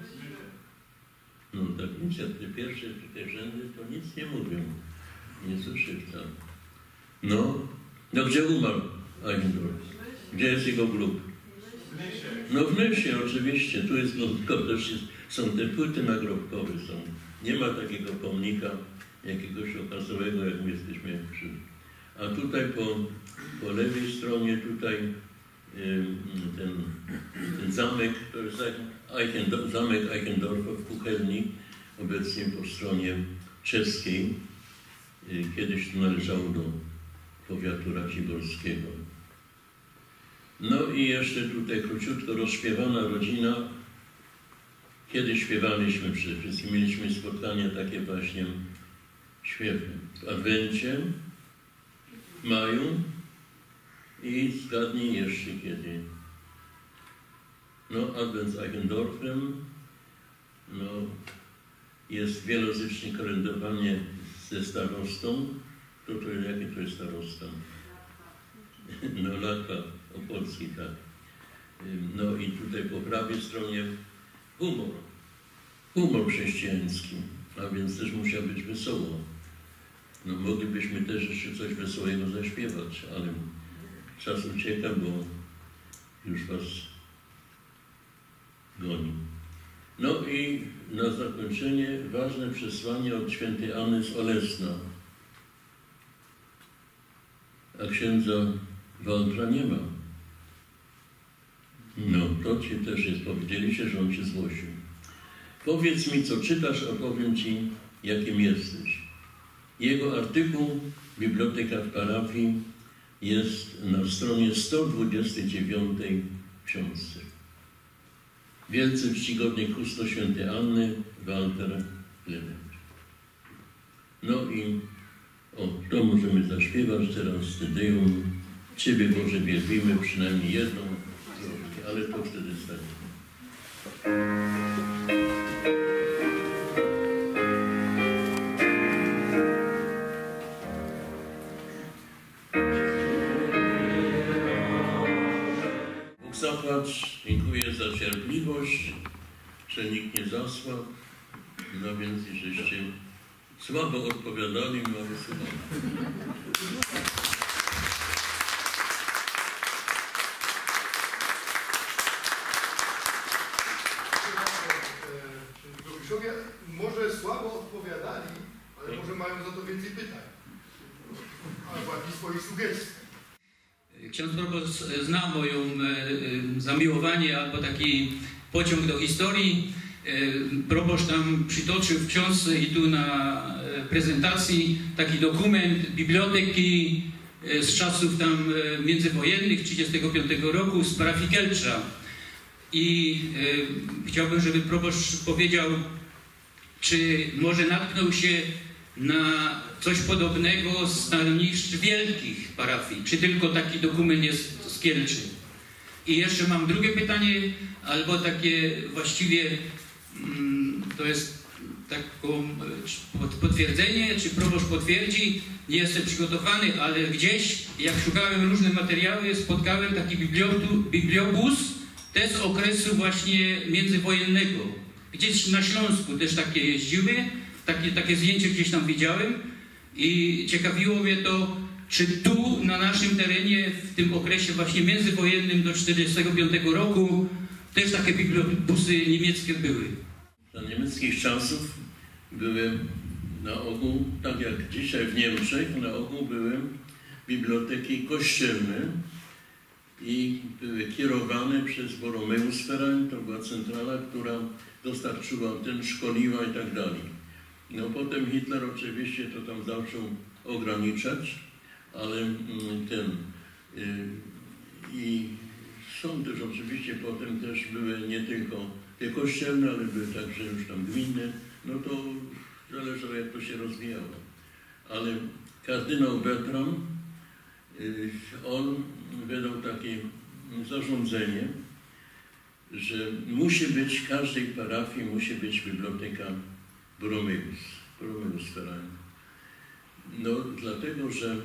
No tak nic, jak te pierwsze te rzędy to nic nie mówią. Nie słyszę wcale. No, no gdzie umarł Eichendorf? Gdzie jest jego grób? No w Nysie oczywiście, tu jest tylko też jest, są te płyty nagrobkowe są. Nie ma takiego pomnika jakiegoś okazowego, jak my jesteśmy przy. A tutaj po, po lewej stronie tutaj y, ten, ten zamek, to jest Eichendorf, zamek Eichendorfa w Kuchelni, obecnie po stronie czeskiej. Y, kiedyś to należało do powiatu raciborskiego. No i jeszcze tutaj króciutko rozśpiewana rodzina. Kiedy śpiewaliśmy przede wszystkim, mieliśmy spotkania takie właśnie śpiewne w Adwencie, w maju i zgadnij jeszcze kiedy. No Adwent z Eichendorfem, no jest wielozycznie korendowanie ze starostą. To, to jakie to jest starosta? No Laka Opolski, tak. No i tutaj po prawej stronie humor. Humor chrześcijański, a więc też musiał być wesoło. No moglibyśmy też jeszcze coś wesołego zaśpiewać, ale czas ucieka, bo już was goni. No i na zakończenie ważne przesłanie od świętej Anny z Olesna. A księdza Waldra nie ma. No, to ci też jest, powiedzieliście, że on się zgłosił. Powiedz mi, co czytasz, a powiem ci, jakim jesteś. Jego artykuł Biblioteka w parafii jest na stronie sto dwudziestej dziewiątej w książce. Wielce czcigodny kusto świętej Anny, Walter Klement. No i o, to możemy zaśpiewać teraz Te Deum. Ciebie, Boże, wielbimy, przynajmniej jedną, ale to wtedy stanie. Bóg zapłać, dziękuję za cierpliwość, że nikt nie zasłał, no więc i żeście słabo odpowiadali, no ale słucham. Burmistrzowie może słabo odpowiadali, ale może mają za to więcej pytań. Albo jakichś swoich sugestii. Ksiądz proboszcz zna moją e, e, zamiłowanie albo taki pociąg do historii. E, proboszcz tam przytoczył w książce i tu na e, prezentacji taki dokument biblioteki e, z czasów tam e, międzywojennych, trzydziestego piątego roku z parafii Kielcza. I e, chciałbym, żeby proboszcz powiedział, czy może natknął się na coś podobnego z najmniejszych wielkich parafii, czy tylko taki dokument jest z Kielczy. I jeszcze mam drugie pytanie, albo takie właściwie mm, to jest taką potwierdzenie, czy proboszcz potwierdzi, nie jestem przygotowany, ale gdzieś, jak szukałem różne materiały, spotkałem taki bibliobus też z okresu właśnie międzywojennego. Gdzieś na Śląsku też takie jeździły, takie, takie zdjęcie gdzieś tam widziałem i ciekawiło mnie to, czy tu na naszym terenie w tym okresie właśnie międzywojennym do czterdziestego piątego roku też takie bibliobusy niemieckie były. Za niemieckich czasów były na ogół, tak jak dzisiaj w Niemczech, na ogół były biblioteki kościelne i były kierowane przez Borromeus Verein, to była centrala, która dostarczyła ten, szkoliła i tak dalej. No potem Hitler oczywiście to tam zaczął ograniczać, ale ten i są też oczywiście potem też były nie tylko te kościelne, ale były także już tam gminne, no to zależało jak to się rozwijało. Ale kardynał Bertram, on wydał takie zarządzenie, że musi być w każdej parafii musi być biblioteka Borromeus, Borromeus Ferrari. No dlatego, że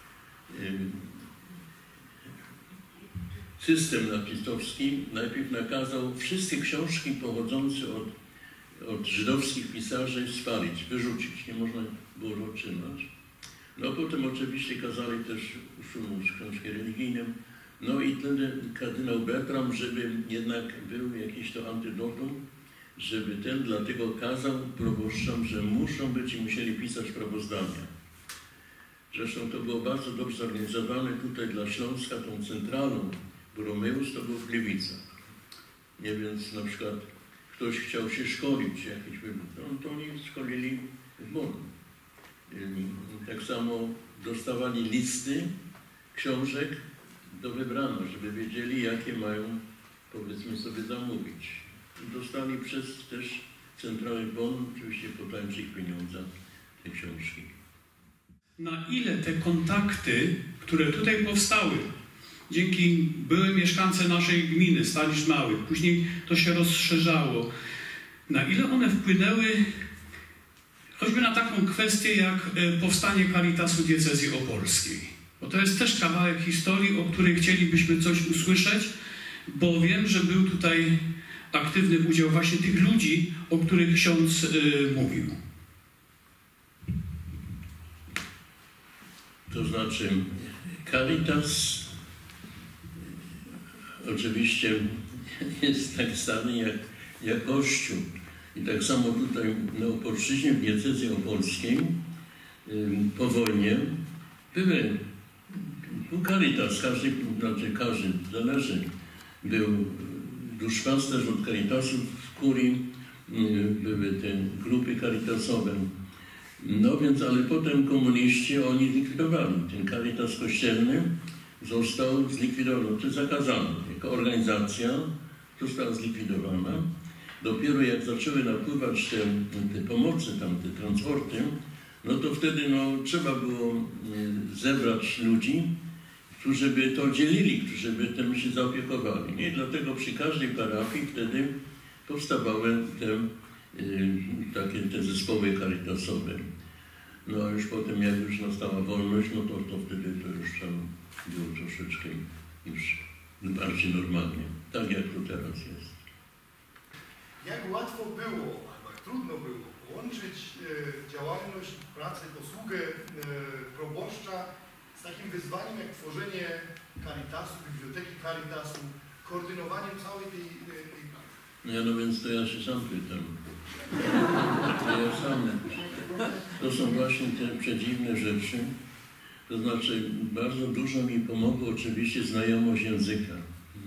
system nazistowski najpierw nakazał wszystkie książki pochodzące od, od żydowskich pisarzy spalić, wyrzucić, nie można było otrzymać. No potem oczywiście kazali też usunąć książki religijne. No i wtedy kardynał Bertram, żeby jednak był jakiś to antydotum, żeby ten dlatego kazał proboszczom, że muszą być i musieli pisać sprawozdania. Zresztą to było bardzo dobrze zorganizowane tutaj dla Śląska, tą centralą Borromeus to było w Gliwicach. Nie, więc na przykład ktoś chciał się szkolić, jakiś no, to oni szkolili w Bonn. Tak samo dostawali listy książek do wybrania, żeby wiedzieli, jakie mają, powiedzmy sobie, zamówić. I dostali przez też centralę Bonn, oczywiście po tańszych pieniądzach, te książki. Na ile te kontakty, które tutaj powstały, dzięki były mieszkańcy naszej gminy, Stalisz Mały, później to się rozszerzało, na ile one wpłynęły choćby na taką kwestię jak powstanie Caritasu Diecezji Opolskiej. Bo to jest też kawałek historii, o której chcielibyśmy coś usłyszeć, bo wiem, że był tutaj aktywny udział właśnie tych ludzi, o których ksiądz y, mówił. To znaczy Caritas oczywiście jest tak stary jak, jak Kościół. I tak samo tutaj na Opolszczyźnie, w diecezji opolskiej po wojnie były był Caritas, każdy, znaczy każdy zależy, był duszpasterz od Caritasu w kurii, były te grupy caritasowe. No więc, ale potem komuniści oni zlikwidowali. Ten Caritas kościelny został zlikwidowany, czy zakazany. Jako organizacja została zlikwidowana. Dopiero jak zaczęły napływać te, te pomocy, tam te transporty, no to wtedy no, trzeba było zebrać ludzi, którzy by to dzielili, którzy by tym się zaopiekowali. Nie? I dlatego przy każdej parafii wtedy powstawały te, takie te zespoły caritasowe. No a już potem, jak już nastała wolność, no to, to wtedy to już tam było troszeczkę już bardziej normalnie. Tak jak to teraz jest. Jak łatwo było, albo jak trudno było połączyć e, działalność, pracę, posługę e, proboszcza z takim wyzwaniem jak tworzenie Caritasu, biblioteki Caritasu, koordynowaniem całej tej... tej... Nie, no więc to ja się sam pytam. To ja sam. To są właśnie te przedziwne rzeczy. To znaczy, bardzo dużo mi pomogło oczywiście znajomość języka.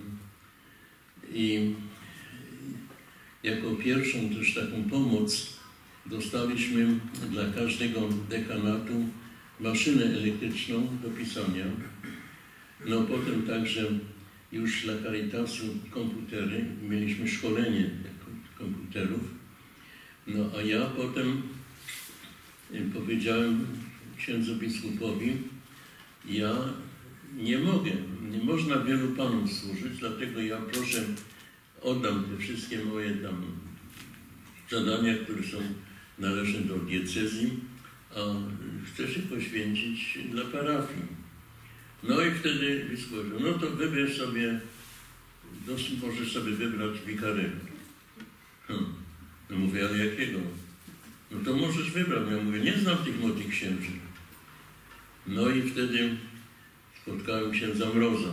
I jako pierwszą też taką pomoc dostaliśmy dla każdego dekanatu maszynę elektryczną do pisania. No potem także już dla Caritasu komputery, mieliśmy szkolenie komputerów. No a ja potem powiedziałem księdzu biskupowi, ja nie mogę, nie można wielu panów służyć, dlatego ja proszę, oddam te wszystkie moje tam zadania, które są należne do diecezji, a chcę się poświęcić dla parafii. No i wtedy biskup powiedział, no to wybierz sobie, możesz sobie wybrać wikarego. Hmm. No mówię, ale jakiego? No to możesz wybrać. Ja mówię, nie znam tych młodych księży. No i wtedy spotkałem księdza Mroza.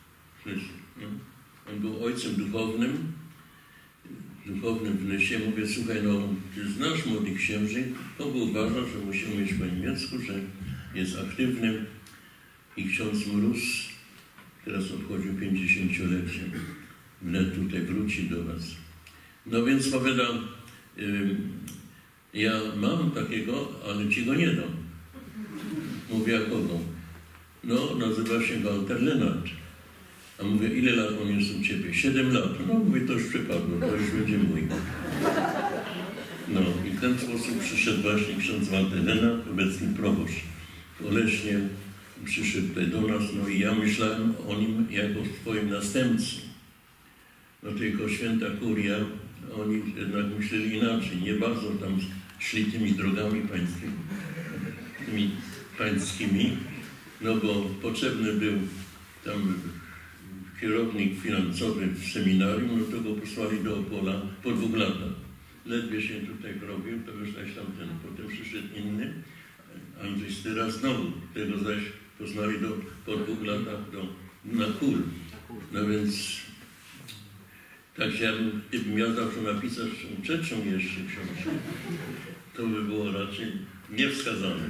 On był ojcem duchownym, duchownym w Nysie. Mówię, słuchaj, no ty znasz młodych księży, to uważa, że musi umieć po niemiecku, że jest aktywnym. I ksiądz Mróz teraz obchodził pięćdziesięciolecie. Wnet tutaj wróci do nas. No więc powiadam, yy, Ja mam takiego, ale ci go nie dam. Mówię, a kogo? No, nazywa się Walter Lenart. A mówię, ile lat on jest u ciebie? Siedem lat. No, mówię, to już przepadło, to już będzie mój. No, i w ten sposób przyszedł właśnie ksiądz Walter Lenart, obecny proboszcz w Olesznie. Przyszedł tutaj do nas, no i ja myślałem o nim jako swoim następcy. No tylko święta kuria, oni jednak myśleli inaczej, nie bardzo tam szli tymi drogami pańskimi, tymi pańskimi, no bo potrzebny był tam kierownik finansowy w seminarium, no to go posłali do Opola po dwóch latach. Ledwie się tutaj robił, to już zaś tamten, potem przyszedł inny, Andrzej Styra znowu, tego zaś poznali do, po dwóch latach do, na kul. No więc tak ja, gdybym miał zawsze napisać trzecią jeszcze książkę, to by było raczej niewskazane.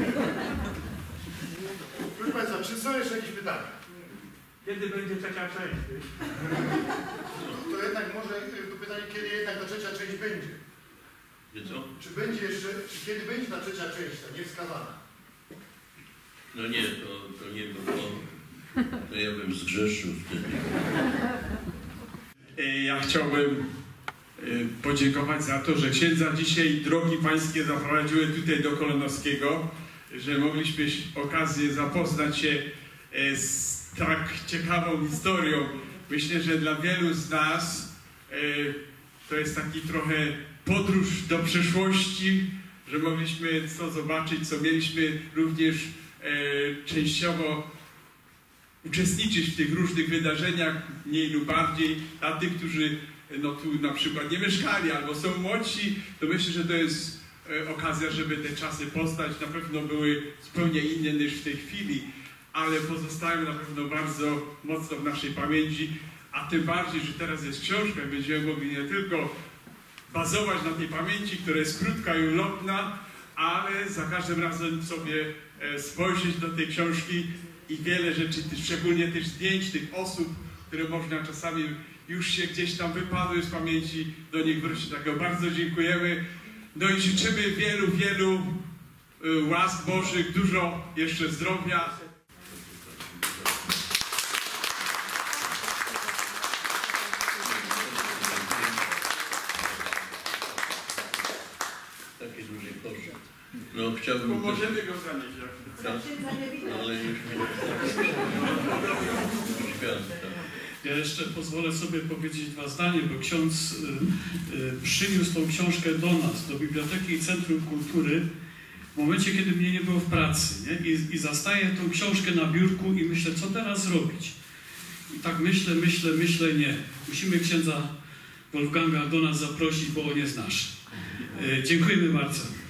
Proszę Państwa, czy są jeszcze jakieś pytania? Kiedy będzie trzecia część? To jednak może to pytanie, kiedy jednak ta trzecia część będzie? Wie co? Czy będzie jeszcze, czy kiedy będzie ta trzecia część, ta niewskazana? No nie, to, to nie było, to ja bym zgrzeszył wtedy. Ja chciałbym podziękować za to, że księdza dzisiaj drogi pańskie zaprowadziły tutaj do Kolenowskiego, że mogliśmy okazję zapoznać się z tak ciekawą historią. Myślę, że dla wielu z nas to jest taki trochę podróż do przeszłości, że mogliśmy co zobaczyć, co mieliśmy również częściowo uczestniczyć w tych różnych wydarzeniach, mniej lub bardziej. Dla tych, którzy no, tu na przykład nie mieszkali albo są młodsi, to myślę, że to jest e, okazja, żeby te czasy poznać. Na pewno były zupełnie inne niż w tej chwili, ale pozostają na pewno bardzo mocno w naszej pamięci, a tym bardziej, że teraz jest książka i będziemy mogli nie tylko bazować na tej pamięci, która jest krótka i ulotna, ale za każdym razem sobie e, spojrzeć do tej książki i wiele rzeczy, szczególnie też zdjęć tych osób, które można czasami już się gdzieś tam wypadły z pamięci, do nich wrócić. Dlatego bardzo dziękujemy. No i życzymy wielu, wielu łask Bożych, dużo jeszcze zdrowia. Takie duże kosze. No chciałbym... Możemy go zanieść. Tak, ale już nie świadka. Ja jeszcze pozwolę sobie powiedzieć dwa zdania, bo ksiądz y, y, przyniósł tą książkę do nas, do Biblioteki i Centrum Kultury w momencie, kiedy mnie nie było w pracy, nie? I, i zastaję tą książkę na biurku i myślę, co teraz zrobić? I tak myślę, myślę, myślę, nie. Musimy księdza Wolfganga do nas zaprosić, bo on jest nasz. Y, dziękujemy bardzo.